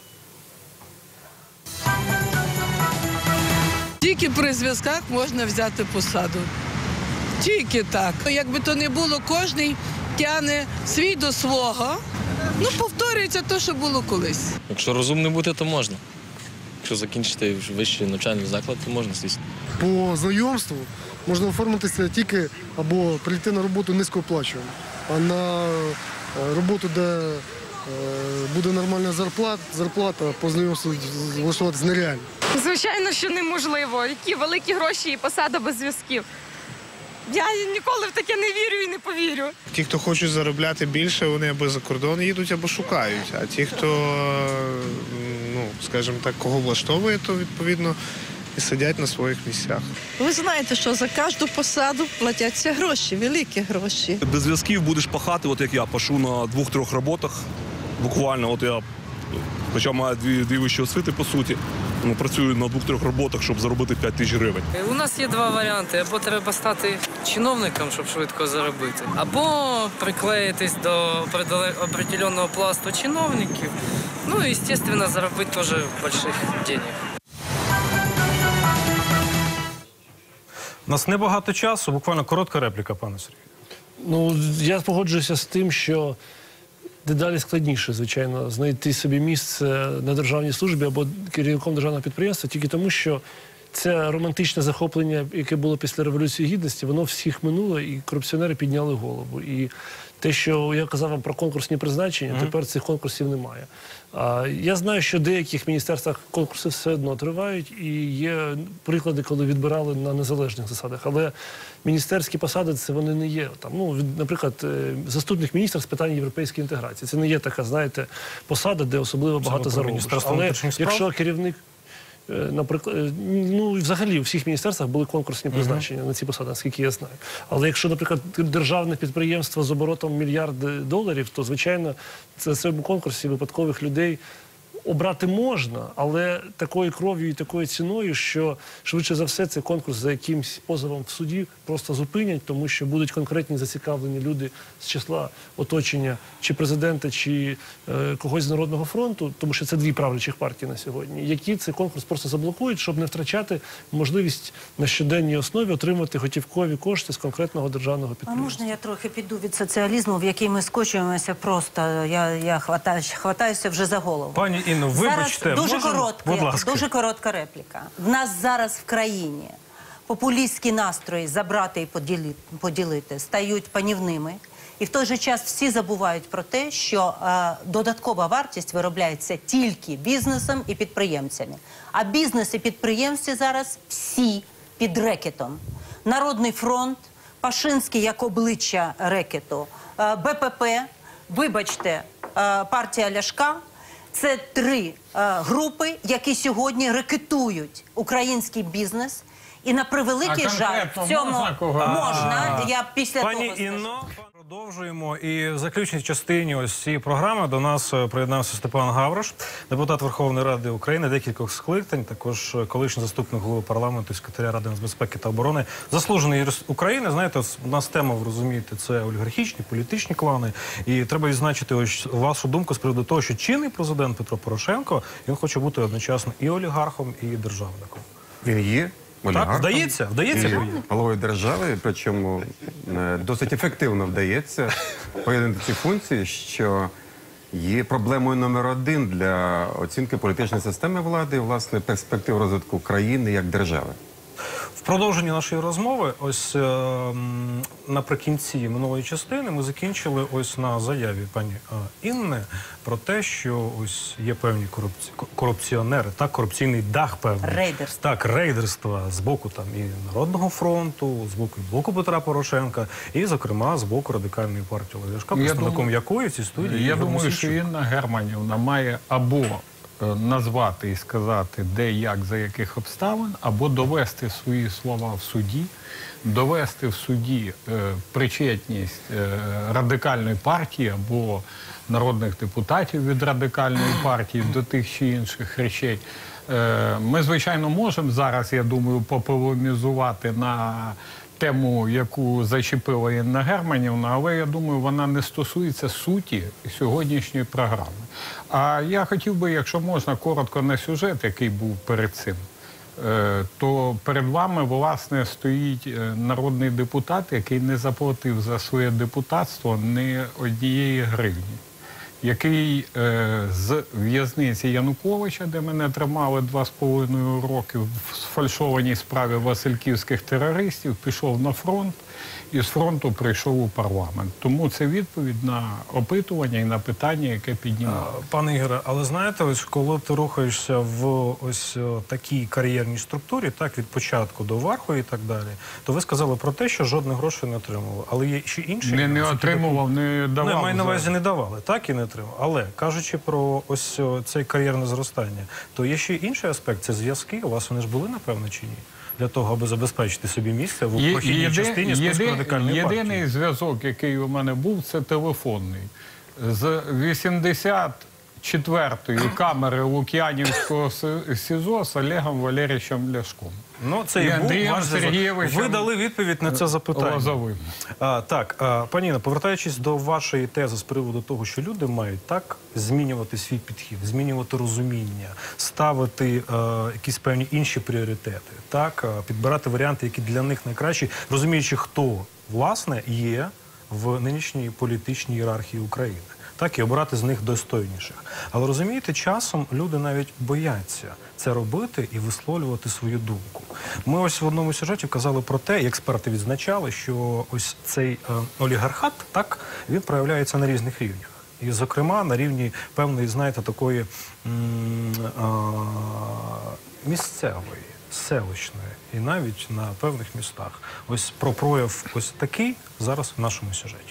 Тільки при зв'язках можна взяти посаду. Тільки так. Якби то не було, кожний тягне свій до свого. Ну, повторюється те, що було колись. Якщо розумним бути, то можна. Якщо закінчити вищий навчальний заклад, то можна, звісно. По знайомству можна оформитися тільки або прийти на роботу низькооплачувану, а на роботу, де буде нормальна зарплата, зарплата по знайомству влаштуватися нереально. Звичайно, що неможливо. Які великі гроші і посада без зв'язків. Я ніколи в таке не вірю і не повірю. Ті, хто хочуть заробляти більше, вони або за кордон їдуть, або шукають. А ті, хто, ну, скажімо так, кого влаштовує, то, відповідно, і сидять на своїх місцях. Ви знаєте, що за кожну посаду платяться гроші, великі гроші. Без зв'язків будеш пахати, от як я пашу на двох-трьох роботах. Буквально, от я, хоча маю дві, дві вищі освіти, по суті, ну, працюю на двох-трьох роботах, щоб заробити п'ять тисяч гривень. У нас є два варіанти. Або треба стати чиновником, щоб швидко заробити, або приклеїтись до определеного пласту чиновників, ну і, звісно, заробити теж великих денег. У нас небагато часу, буквально коротка репліка, пане Сергію. Ну, я погоджуюся з тим, що дедалі складніше, звичайно, знайти собі місце на державній службі або керівником державного підприємства, тільки тому, що це романтичне захоплення, яке було після Революції Гідності, воно всіх минуло, і корупціонери підняли голову. І те, що я казав вам про конкурсні призначення, mm-hmm. тепер цих конкурсів немає. А, я знаю, що в деяких міністерствах конкурси все одно тривають, і є приклади, коли відбирали на незалежних засадах. Але міністерські посади, це вони не є. Там, ну, від, наприклад, заступник міністра з питань європейської інтеграції. Це не є така, знаєте, посада, де особливо багато заробиш. Але якщо керівник... наприклад, ну, взагалі у всіх міністерствах були конкурсні призначення на ці посади, наскільки я знаю. Але якщо, наприклад, державне підприємство з оборотом мільярд доларів, то, звичайно, це в цьому конкурсі випадкових людей обрати можна, але такою кров'ю і такою ціною, що швидше за все цей конкурс за якимсь позовом в суді просто зупинять, тому що будуть конкретні зацікавлені люди з числа оточення чи президента, чи е, когось з Народного фронту, тому що це дві правлячих партії на сьогодні, які цей конкурс просто заблокують, щоб не втрачати можливість на щоденній основі отримати готівкові кошти з конкретного державного А підприємства. можна я трохи піду від соціалізму, в який ми скочуємося просто, я, я хватаю, хватаюся вже за голову. Пані Інно, вибачте, зараз дуже, можемо? коротке, Будь ласка. дуже коротка репліка. В нас зараз в країні популістські настрої забрати і поділити, поділити стають панівними. І в той же час всі забувають про те, що е, додаткова вартість виробляється тільки бізнесом і підприємцями. А бізнес і підприємці зараз всі під рекетом. Народний фронт, Пашинський як обличчя рекету, е, Бе Пе Пе, вибачте, е, партія Ляшка. Це три е, групи, які сьогодні рекетують український бізнес. І на превеликий А жаль, в цьому можна кого? можна. Я після Пані того скажу. Інно, продовжуємо. І в заключній частині ось цієї програми до нас е, приєднався Степан Гаврош, депутат Верховної Ради України, декількох скликань, також колишній заступник голови парламенту і секретаря Ради нацбезпеки та оборони, заслужений юрист України. Знаєте, ось у нас тема, ви розумієте, це олігархічні, політичні клани. І треба відзначити ось вашу думку з приводу того, що чинний президент Петро Порошенко, він хоче бути одночасно і олігархом, і державником. Він є олігархом. Так, вдається, вдається. І головою держави, причому е, досить ефективно вдається поєднати ці функції, що є проблемою номер один для оцінки політичної системи влади і, власне, перспектив розвитку країни як держави. В продовженні нашої розмови, ось е, м, наприкінці минулої частини ми закінчили ось на заяві пані е, Інни про те, що ось є певні корупці... корупціонери, так, корупційний дах певний. Рейдерство. Так, рейдерства з боку там і Народного фронту, з боку і блоку Петра Порошенка, і, зокрема, з боку Радикальної партії Олега Ляшка, представником якої в цій студії Я Ігор думаю, Мосійчук. що Інна Германівна має або е, назвати і сказати, де, як, за яких обставин, або довести свої слова в суді, довести в суді е, причетність е, Радикальної партії або народних депутатів від Радикальної партії до тих чи інших речей. Е, ми, звичайно, можемо зараз, я думаю, пополемізувати на тему, яку зачепила Інна Германівна, але, я думаю, вона не стосується суті сьогоднішньої програми. А я хотів би, якщо можна, коротко на сюжет, який був перед цим. Е, то перед вами, власне, стоїть е, народний депутат, який не заплатив за своє депутатство ні однієї гривні, який е, з в'язниці Януковича, де мене тримали два з половиною роки в сфальшованій справі васильківських терористів, пішов на фронт і з фронту прийшов у парламент. Тому це відповідь на опитування і на питання, яке піднімало. Пане Ігоре, але знаєте, ось коли ти рухаєшся в ось о, такій кар'єрній структурі, так, від початку до верху і так далі, то ви сказали про те, що жодних грошей не отримували. Але є ще інші... Не, не отримував, не давав. Не, маю на увазі за- не давали, так і не отримав. Але, кажучи про ось о, це кар'єрне зростання, то є ще інший аспект, це зв'язки. У вас вони ж були, напевно, чи ні? Для того, аби забезпечити собі місце в Є- прохідній єди- частині списку єди- Радикальної партії. Єдиний зв'язок, який у мене був, це телефонний. З вісімдесят четвертої камери Лук'янівського С- СІЗО з Олегом Валерійовичем Ляшком. Ну, це і був Андрієм ваш зв'язок. Сергійовичем Ви дали відповідь на це запитання. Лозовим. А, так, а, пані Інно, повертаючись до вашої тези з приводу того, що люди мають так змінювати свій підхід, змінювати розуміння, ставити е, якісь певні інші пріоритети, так, е, підбирати варіанти, які для них найкращі, розуміючи, хто, власне, є в нинішній політичній ієрархії України. Так, і обирати з них достойніших. Але розумієте, часом люди навіть бояться це робити і висловлювати свою думку. Ми ось в одному сюжеті казали про те, і експерти відзначали, що ось цей е, олігархат, так, він проявляється на різних рівнях. І, зокрема, на рівні певної, знаєте, такої м, а, місцевої, селищної, і навіть на певних містах. Ось про прояв ось такий зараз в нашому сюжеті.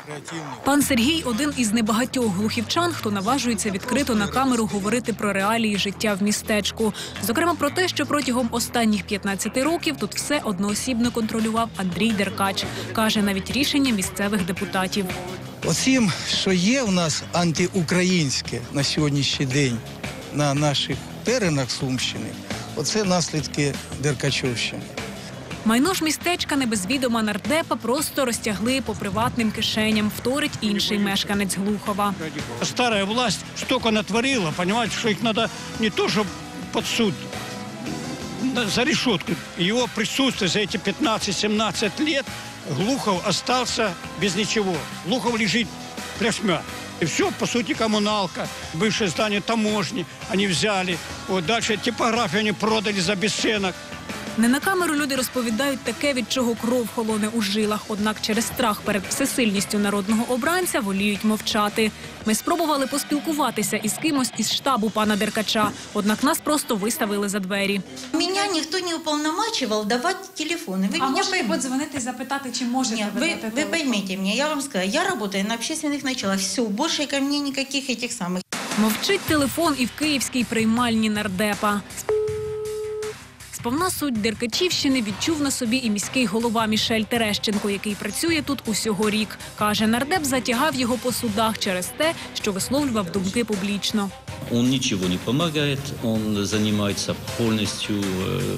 Пан Сергій – один із небагатьох глухівчан, хто наважується відкрито на камеру говорити про реалії життя в містечку. Зокрема, про те, що протягом останніх п'ятнадцяти років тут все одноосібно контролював Андрій Деркач. Каже, навіть рішення місцевих депутатів. Оцім, що є в нас антиукраїнське на сьогоднішній день на наших теренах Сумщини, оце наслідки Деркачовщини. Майно ж містечка не без відома нардепа просто розтягли по приватним кишеням, вторить інший мешканець Глухова. Старая власть столько натворила, понимаете, что их надо не то, что под суд, за решетку. Его присутствие за эти пятнадцать-семнадцать лет Глухов остался без ничего. Глухов лежит плашмя. И все, по сути, коммуналка. Бывшее здание таможни они взяли. Вот дальше типографию они продали за бесценок. Не на камеру люди розповідають таке, від чого кров холоне у жилах. Однак через страх перед всесильністю народного обранця воліють мовчати. Ми спробували поспілкуватися із кимось із штабу пана Деркача. Однак нас просто виставили за двері. Меня никто не уполномачивал давать телефоны. Вы а меня можете подзвонити і запитати, чи можете Нет, ви вы, дати вы телефон? поймите меня, я вам скажу, я работаю на общественных началах. Все, больше ко мне никаких этих самых. Мовчить телефон і в київській приймальні нардепа. Сповна суть Деркачівщини відчув на собі і міський голова Мішель Терещенко, який працює тут усього рік. Каже, нардеп затягав його по судах через те, що висловлював думки публічно. Он ничего не помогает, он занимается полностью э,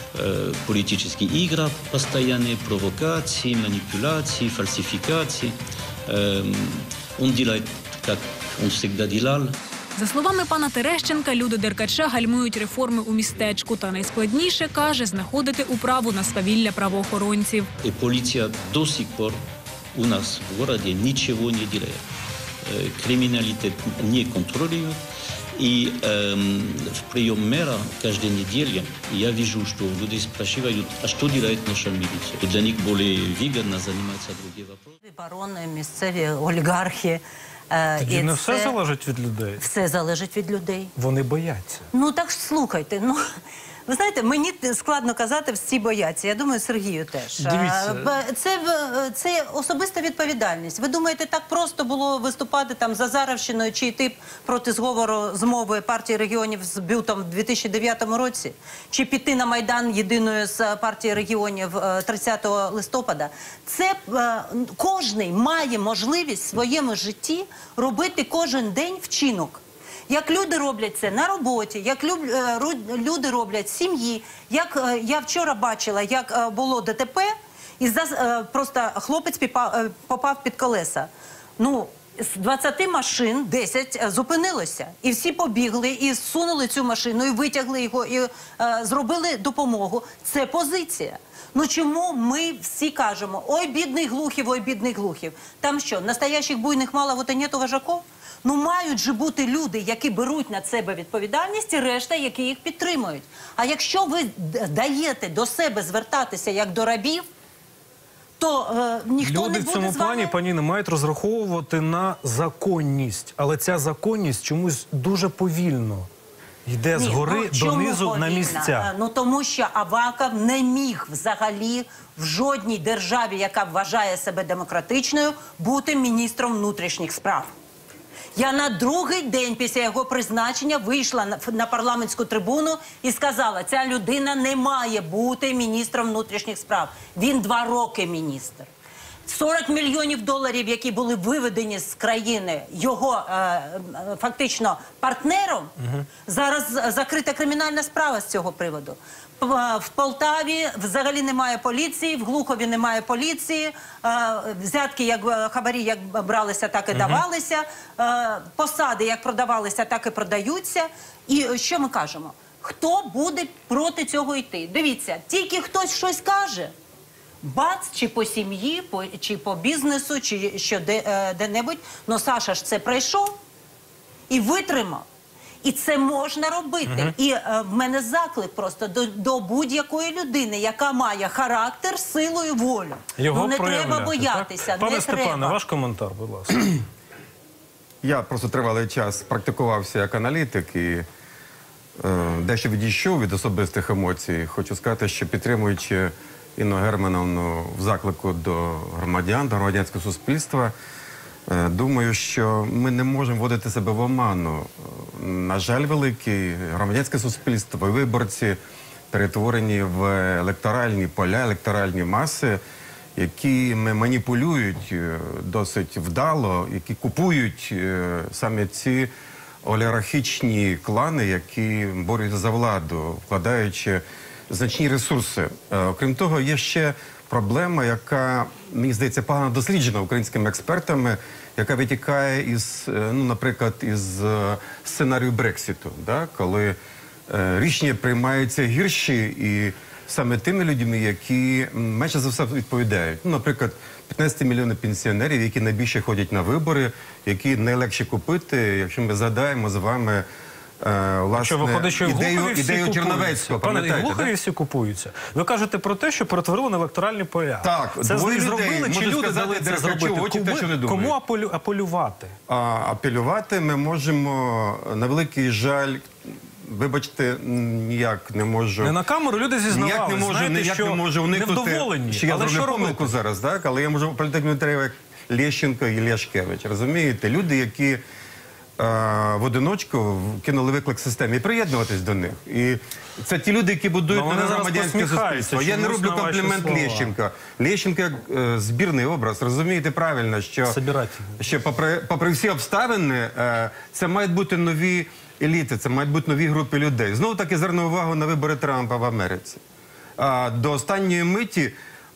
э, политическими играми, постоянные провокации, манипуляции, фальсификации. Э, он делает, как он всегда делал. За словами пана Терещенка, люди Деркача гальмують реформи у містечку. Та найскладніше, каже, знаходити управу на свавілля правоохоронців. И полиция до сих пор у нас в городе ничего не делает. Э, Криминалитет не контролирует. И эм, в прием мэра каждой неделе я вижу, что люди спрашивают, а что делает наша милиция. Для них более выгодно заниматься другими вопросами. Барони, місцеві олігархи. е, Тоді і не це- все залежить від людей. Все залежить від людей. Вони бояться. Ну так ж слухайте, ну ви знаєте, мені складно казати, всі бояться. Я думаю, Сергію теж. Дивіться. А, б- Це, в- це особиста відповідальність. Ви думаєте, так просто було виступати там за Заровщиною чи йти проти зговору змови партії регіонів з Бютом в дві тисячі дев'ятому році? Чи піти на Майдан єдиною з партії регіонів е, тридцятого листопада? Це е, кожний має можливість в своєму житті робити кожен день вчинок. Як люди роблять це на роботі, як люб- е, ру- люди роблять в сім'ї. Як е, я вчора бачила, як е, було ДТП, і за, е, просто хлопець піпа- е, попав під колеса. Ну, з двадцяти машин десять е, зупинилося. І всі побігли, і сунули цю машину, і витягли його, і е, зробили допомогу. Це позиція. Ну чому ми всі кажемо, ой, бідний Глухів, ой, бідний Глухів. Там що, настоящих буйних мало, вот і нету вожаков? Ну мають же бути люди, які беруть на себе відповідальність, і решта, які їх підтримують. А якщо ви д- даєте до себе звертатися як до рабів, то е, ніхто Люди не в буде цьому з вами... плані, пані, не мають розраховувати на законність. Але ця законність чомусь дуже повільно йде Ні, згори ну, чому донизу на повільна? місця. Е, Ну тому що Аваков не міг взагалі в жодній державі, яка вважає себе демократичною, бути міністром внутрішніх справ. Я на другий день після його призначення вийшла на, на парламентську трибуну і сказала, ця людина не має бути міністром внутрішніх справ. Він два роки міністр. сорок мільйонів доларів, які були виведені з країни його е, е, фактично партнером, зараз закрита кримінальна справа з цього приводу. П- В Полтаві взагалі немає поліції, в Глухові немає поліції, е, взятки, як е, хабарі, як бралися, так і Мгм. давалися, е, посади, як продавалися, так і продаються. І е, що ми кажемо? Хто буде проти цього йти? Дивіться, тільки хтось щось каже, бац, чи по сім'ї, по, чи по бізнесу, чи що де, е, де-небудь. Ну, Саша ж це пройшов і витримав. І це можна робити. Мгм. І е, в мене заклик просто до, до будь-якої людини, яка має характер, силу і волю. Його ну, не проявляти, треба так? боятися, Пане не Степане, треба. ваш коментар, будь ласка. Я просто тривалий час практикувався як аналітик і е, дещо відійшов від особистих емоцій. Хочу сказати, що підтримуючи Інну Германовну в заклику до громадян, до громадянського суспільства. Е, Думаю, що ми не можемо вводити себе в оману. На жаль, великий громадянське суспільство і виборці перетворені в електоральні поля, електоральні маси, які маніпулюють е, досить вдало, які купують е, саме ці олігархічні клани, які борються за владу, вкладаючи значні ресурси. Е, Окрім того, є ще проблема, яка, мені здається, погано досліджена українськими експертами, яка витікає із, е, ну, наприклад, із е, сценарію Брекситу, да? Коли е, рішення приймаються гірші і саме тими людьми, які менше за все відповідають. Ну, наприклад, п'ятнадцять мільйонів пенсіонерів, які найбільше ходять на вибори, які найлегше купити, якщо ми згадаємо з вами е, власне, Що виходить, що і в ідею, Глухові всі ідею Черновецького. Пане, і в пам'ятаєте, Глухові да? всі купуються. Ви кажете про те, що перетворили на електоральні поля. Так, це двоє з них людей, зробили, чи можу люди сказати, дали це Деркачу зробити? в очі те, Кому- що не думаю. Кому апелю- апелювати? А апелювати ми можемо, на великий жаль, вибачте, ніяк не можу. Не на камеру люди зізнавались, Ніяк не можу, знаєте, ніяк що не можу уникнути, невдоволені. що я Але зроблю що помилку робити? зараз, так? Але я можу політик коментарів як Лещенко і Ляшкевич. Розумієте? Люди, які е, в одиночку кинули виклик системі, і приєднуватись до них. І це ті люди, які будують Ну, вони нове зараз громадянське посміхаються суспільство. Я не чомусь роблю на ваші комплімент слова. Лещенка. Лещенко як е, збірний образ. Розумієте правильно, що, що попри, попри всі обставини, е, це мають бути нові еліти, це мають бути нові групи людей. Знову таки зверну увагу на вибори Трампа в Америці. А, до останньої миті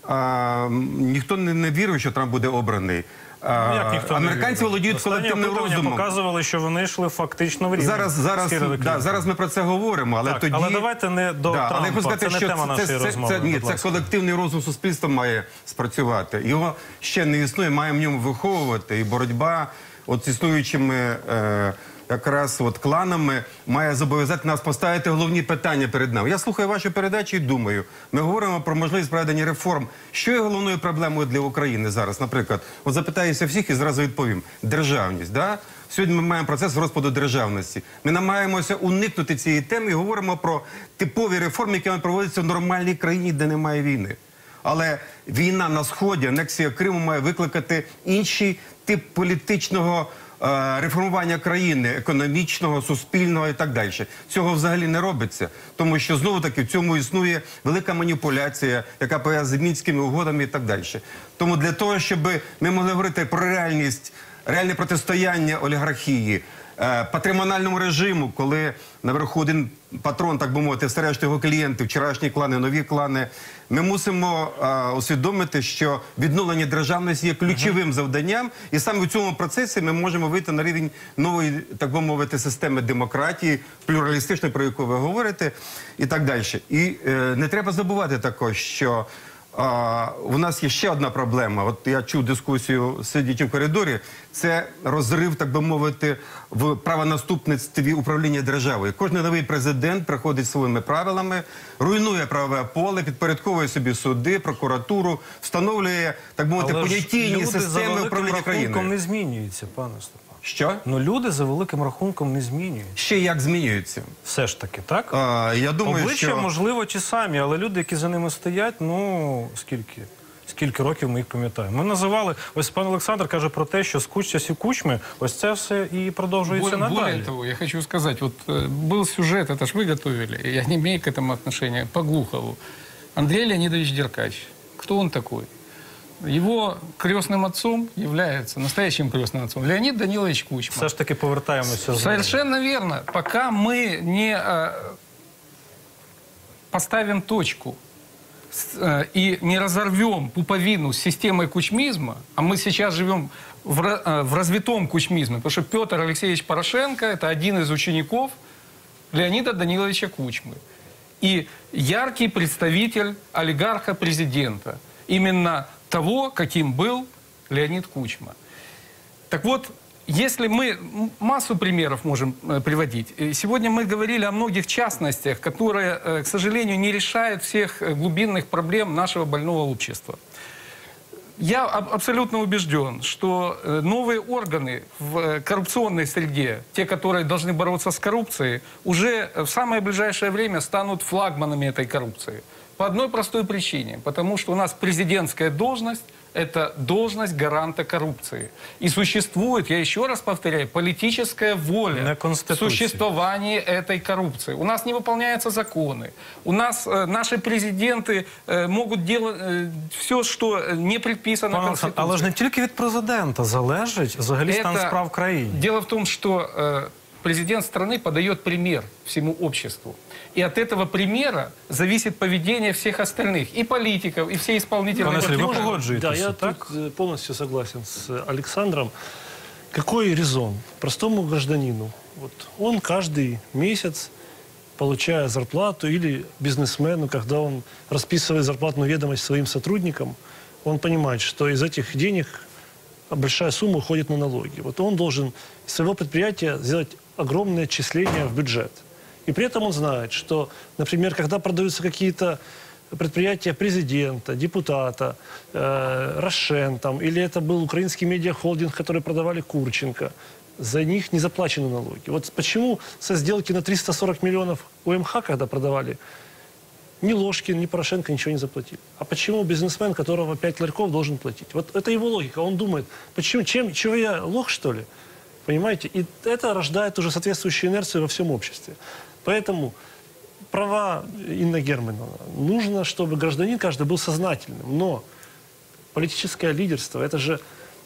а, ніхто не, не вірив, що Трамп буде обраний. А, Ну, як ніхто не американці вірив? володіють Останні колективним опитування розумом. показували, що вони йшли фактично в рівні. Зараз, зараз, з Хіларі да, Клінтон. зараз ми про це говоримо, але Так, тоді... але давайте не до Да, але Трампа, я хочу сказати, це не що тема нашої це, розмови, Це, ні, будь це ласка. колективний розум суспільства має спрацювати. Його ще не існує, маємо в ньому виховувати. І боротьба от з існуючими е, якраз от кланами має зобов'язати нас поставити головні питання перед нами. Я слухаю ваші передачі і думаю, ми говоримо про можливість проведення реформ. Що є головною проблемою для України зараз? Наприклад, от запитаюся всіх і зразу відповім. Державність, да? Сьогодні ми маємо процес розпаду державності. Ми намагаємося уникнути цієї теми і говоримо про типові реформи, які проводяться в нормальній країні, де немає війни. Але війна на Сході, анексія Криму має викликати інший тип політичного е, реформування країни, економічного, суспільного і так далі. Цього взагалі не робиться. Тому що, знову-таки, в цьому існує велика маніпуляція, яка пов'язана з Мінськими угодами і так далі. Тому для того, щоб ми могли говорити про реальність, реальне протистояння олігархії, е, патримональному режиму, коли наверху один патрон, так би мовити, все решта його клієнти, вчорашні клани, нові клани, ми мусимо е, усвідомити, що відновлення державності є ключовим завданням, і саме в цьому процесі ми можемо вийти на рівень нової, так би мовити, системи демократії, плюралістичної, про яку ви говорите, і так далі. І е, не треба забувати також, що А, у нас є ще одна проблема. От я чув дискусію, сидячи в коридорі, це розрив, так би мовити, в правонаступництві управління державою. Кожен новий президент приходить своїми правилами, руйнує правове поле, підпорядковує собі суди, прокуратуру, встановлює, так би мовити, Але ж понятійні люди за системи великим управління рахунком країною. не змінюються, пане Степан. Що? Ну люди за великим рахунком не змінюються. Ще як змінюються? Все ж таки, так? А, я думаю, Обличчя, що... можливо, ті самі, але люди, які за ними стоять, ну, скільки? Скільки років ми їх пам'ятаємо. Ми називали, ось пан Олександр каже про те, що з часів Кучми ось це все і продовжується Более, надалі. более того, я хочу сказать, вот э, был сюжет, это ж вы готовили, я не имею к этому отношения, по Глухову. Андрей Леонидович Деркач. Кто он такой? Его крестным отцом является, настоящим крестным отцом, Леонид Данилович Кучма. Все ж таки повертаємося. Совершенно верно. Пока мы не э, поставим точку с, э, и не разорвем пуповину с системой кучмизма, а мы сейчас живем в, э, в развитом кучмизме, потому что Петр Алексеевич Порошенко – это один из учеников Леонида Даниловича Кучмы. И яркий представитель олигарха-президента. Именно того, каким был Леонид Кучма. Так вот, если мы массу примеров можем э, приводить. Сегодня мы говорили о многих частностях, которые, э, к сожалению, не решают всех глубинных проблем нашего больного общества. Я аб- абсолютно убежден, что э, новые органы в э, коррупционной среде, те, которые должны бороться с коррупцией, уже в самое ближайшее время станут флагманами этой коррупции. По одной простой причине. Потому что у нас президентская должность – это должность гаранта коррупции. И существует, я еще раз повторяю, политическая воля в существовании этой коррупции. У нас не выполняются законы. У нас э, наши президенты э, могут делать э, все, что не предписано Конституцией. Але ж не тільки від президента залежить взагалі стан справ в країні. Дело в том, что э, президент страны подает пример всему обществу. И от этого примера зависит поведение всех остальных, и политиков, и всей исполнительной власти. Да, я тут полностью согласен с Александром. Какой резон простому гражданину? Вот он каждый месяц, получая зарплату, или бизнесмену, когда он расписывает зарплатную ведомость своим сотрудникам, он понимает, что из этих денег большая сумма уходит на налоги. Вот он должен из своего предприятия сделать огромное отчисление в бюджет. И при этом он знает, что, например, когда продаются какие-то предприятия президента, депутата, э, Рошен, там, или это был украинский медиахолдинг, который продавали Курченко, за них не заплачены налоги. Вот почему со сделки на триста сорок миллионов ОМХ, когда продавали, ни Ложкин, ни Порошенко ничего не заплатили. А почему бизнесмен, которого пять ларьков, должен платить? Вот это его логика. Он думает, почему, чем, чего я, лох, что ли? Понимаете? И это рождает уже соответствующую инерцию во всем обществе. Поэтому права Инна Германовна. Нужно, чтобы гражданин каждый был сознательным. Но политическое лидерство, это же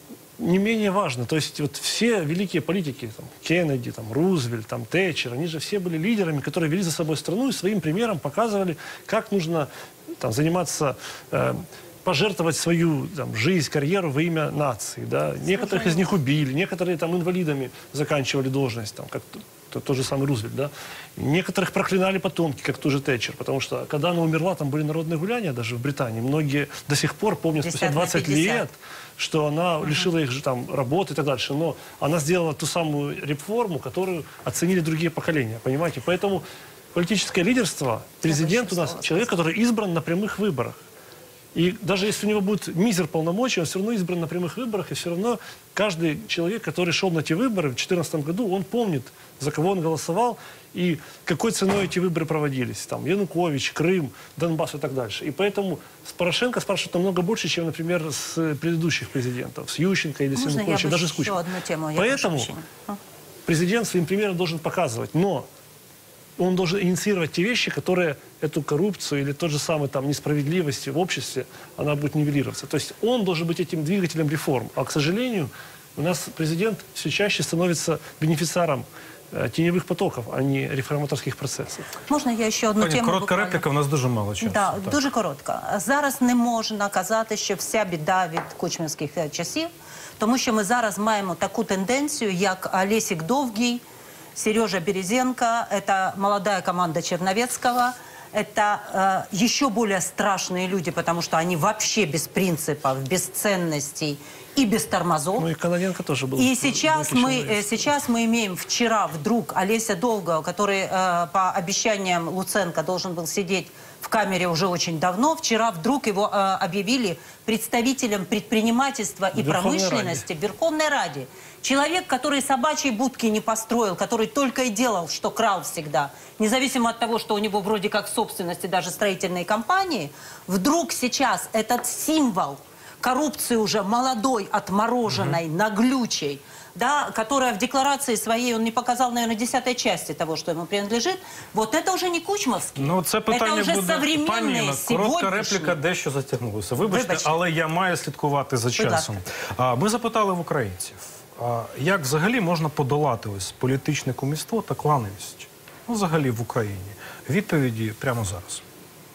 не менее важно. То есть вот все великие политики, там, Кеннеди, там, Рузвельт, там, Тэтчер, они же все были лидерами, которые вели за собой страну и своим примером показывали, как нужно там, заниматься, э, пожертвовать свою там, жизнь, карьеру во имя нации. Да? Некоторых из них убили, некоторые там инвалидами заканчивали должность, там, как тот, тот же самый Рузвельт, да. Некоторых проклинали потомки, как тот же Тэтчер, потому что, когда она умерла, там были народные гуляния даже в Британии. Многие до сих пор помнят спустя двадцать лет, что она лишила их же там работы и так дальше. Но она сделала ту самую реформу, которую оценили другие поколения, понимаете? Поэтому политическое лидерство, президент у нас человек, который избран на прямых выборах. И даже если у него будет мизер полномочий, он все равно избран на прямых выборах, и все равно каждый человек, который шел на эти выборы в две тысячи четырнадцатом году, он помнит, за кого он голосовал и какой ценой эти выборы проводились. Там Янукович, Крым, Донбасс и так дальше. И поэтому с Порошенко спрашивают намного больше, чем, например, с предыдущих президентов, с Ющенко или с Януковичем, даже с Кучмой. Поэтому президент своим примером должен показывать, но он должен инициировать те вещи, которые эту коррупцию или тот же самый там несправедливость в обществе, она будет нивелироваться. То есть он должен быть этим двигателем реформ. А, к сожалению, у нас президент все чаще становится бенефициаром э, теневых потоков, а не реформаторських процесів. Можна я ще одну Пані, тему? коротка буквально? репліка, у нас дуже мало часу. Да, Так. дуже коротка. Зараз не можна казати, що вся біда від кучмівських часів, тому що ми зараз маємо таку тенденцію, як Лесик Довгий, Сережа Березенко, это молодая команда Черновецкого, это э, еще более страшные люди, потому что они вообще без принципов, без ценностей и без тормозов. Ну и Кононенко тоже был. И сейчас мы, э, сейчас мы имеем вчера вдруг Олеся Довгого, который э, по обещаниям Луценко должен был сидеть в камере уже очень давно. Вчера вдруг его э, объявили представителем предпринимательства и Верховной промышленности в Верховной Раде. Человек, который собачьей будки не построил, который только и делал, что крал всегда, независимо от того, что у него вроде как в собственности даже строительные компании, вдруг сейчас этот символ коррупции уже молодой, отмороженной, угу. наглючей, да, которая в декларации своей, он не показал, наверное, десятой части того, что ему принадлежит, вот это уже не кучмовский. Ну, це питання это уже буде, современные, пані Інна, коротка репліка дещо затягнулася. Вибачте, Вибачте. але я маю слідкувати за часом. А, ми запитали в українців, а, як взагалі можна подолати ось політичне кумівство та клановість? Ну, взагалі в Україні. Відповіді прямо зараз.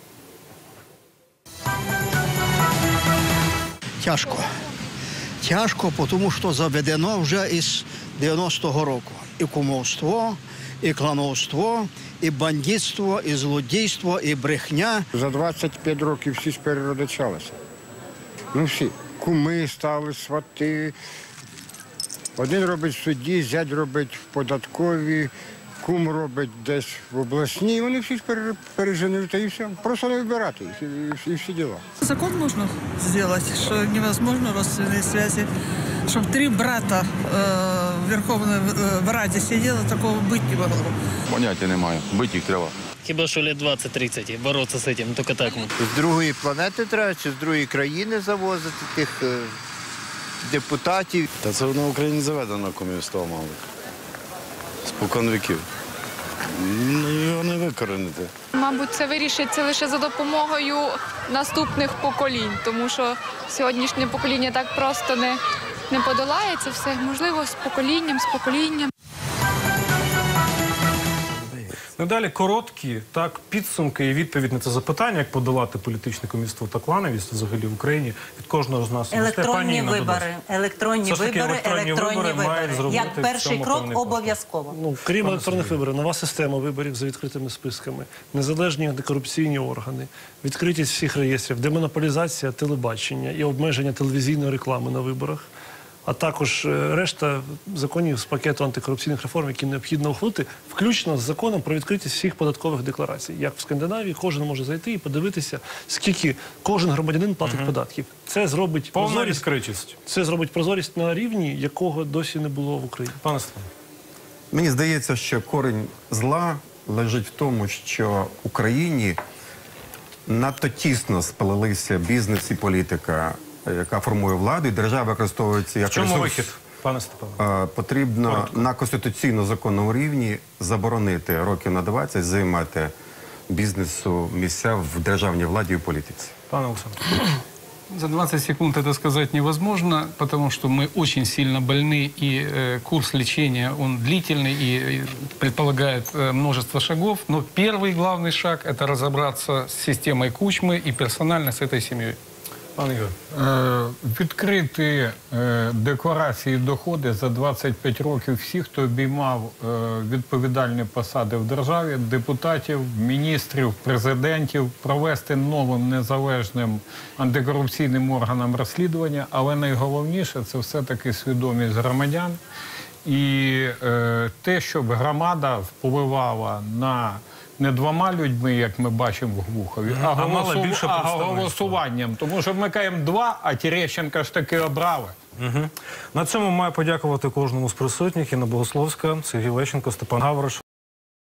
Тяжко. Тяжко, тому що заведено вже із дев'яностого року. І кумовство, і клановство, і бандитство, і злодійство, і брехня. За двадцять п'ять років всі переродичалися. Ну всі. Куми стали, свати. Один робить в суді, зять робить в податковій, кум робить десь в обласній. Вони всі переженуть, і все. Просто не вибирати, і, і, і всі діла. Закон можно сделать, что невозможно родственные связи, чтобы три брата э, в Верховной э, в Раде сидело, такого быть не могло. Поняття немає. Бить їх треба. Хіба що лет двадцять-тридцять боротися з цим, тільки так. З другої планети треба, чи з другої країни завозити тих е, депутатів. Та це на Україні заведено кумівство, мабуть. Спокон віків. Ну, його не викоренити. Мабуть, це вирішиться лише за допомогою наступних поколінь, тому що сьогоднішнє покоління так просто не, не подолає це все. Можливо, з поколінням, з поколінням. Надалі короткі так підсумки і відповідь на це запитання, як подолати політичне кумівство та клановість взагалі в Україні від кожного з нас. Електронні вибори, електронні вибори, електронні вибори. Як перший крок обов'язково. Ну, крім електронних виборів, нова система виборів за відкритими списками, незалежні антикорупційні органи, відкритість всіх реєстрів, демонополізація телебачення і обмеження телевізійної реклами на виборах, а також решта законів з пакету антикорупційних реформ, які необхідно ухвалити, включно з законом про відкритість всіх податкових декларацій. Як в Скандинавії, кожен може зайти і подивитися, скільки кожен громадянин платить угу. податків. Це зробить повна відкритість. Це зробить прозорість на рівні, якого досі не було в Україні. Пане Степане. Мені здається, що корінь зла лежить в тому, що в Україні надто тісно сплелися бізнес і політика, яка формує владу, і держава використовується як ресурс. В чому ресурс. вихід, пане Степане? Потрібно Коротко. на конституційно-законному рівні заборонити років на двадцять займати бізнесу місця в державній владі і політиці. Пане Олександр. За двадцать секунд это сказать невозможно, потому что мы очень сильно больны, и э, курс лечения, он длительный и, и предполагает э, множество шагов. Но первый главный шаг – это разобраться с системой Кучмы и персонально с этой семьей. Пане Ігор. Е, відкрити е, декларації доходи за двадцять п'ять років всіх, хто обіймав е, відповідальні посади в державі, депутатів, міністрів, президентів, провести новим незалежним антикорупційним органам розслідування, але найголовніше – це все-таки свідомість громадян і е, те, щоб громада впливала на не двома людьми, як ми бачимо в Глухові, а, а, голосу... більше а голосуванням. Тому що ми кажемо два, а Терещенка ж таки обрали. Угу. На цьому маю подякувати кожному з присутніх. Інна Богословська, Сергій Лещенко, Степан Гавриш.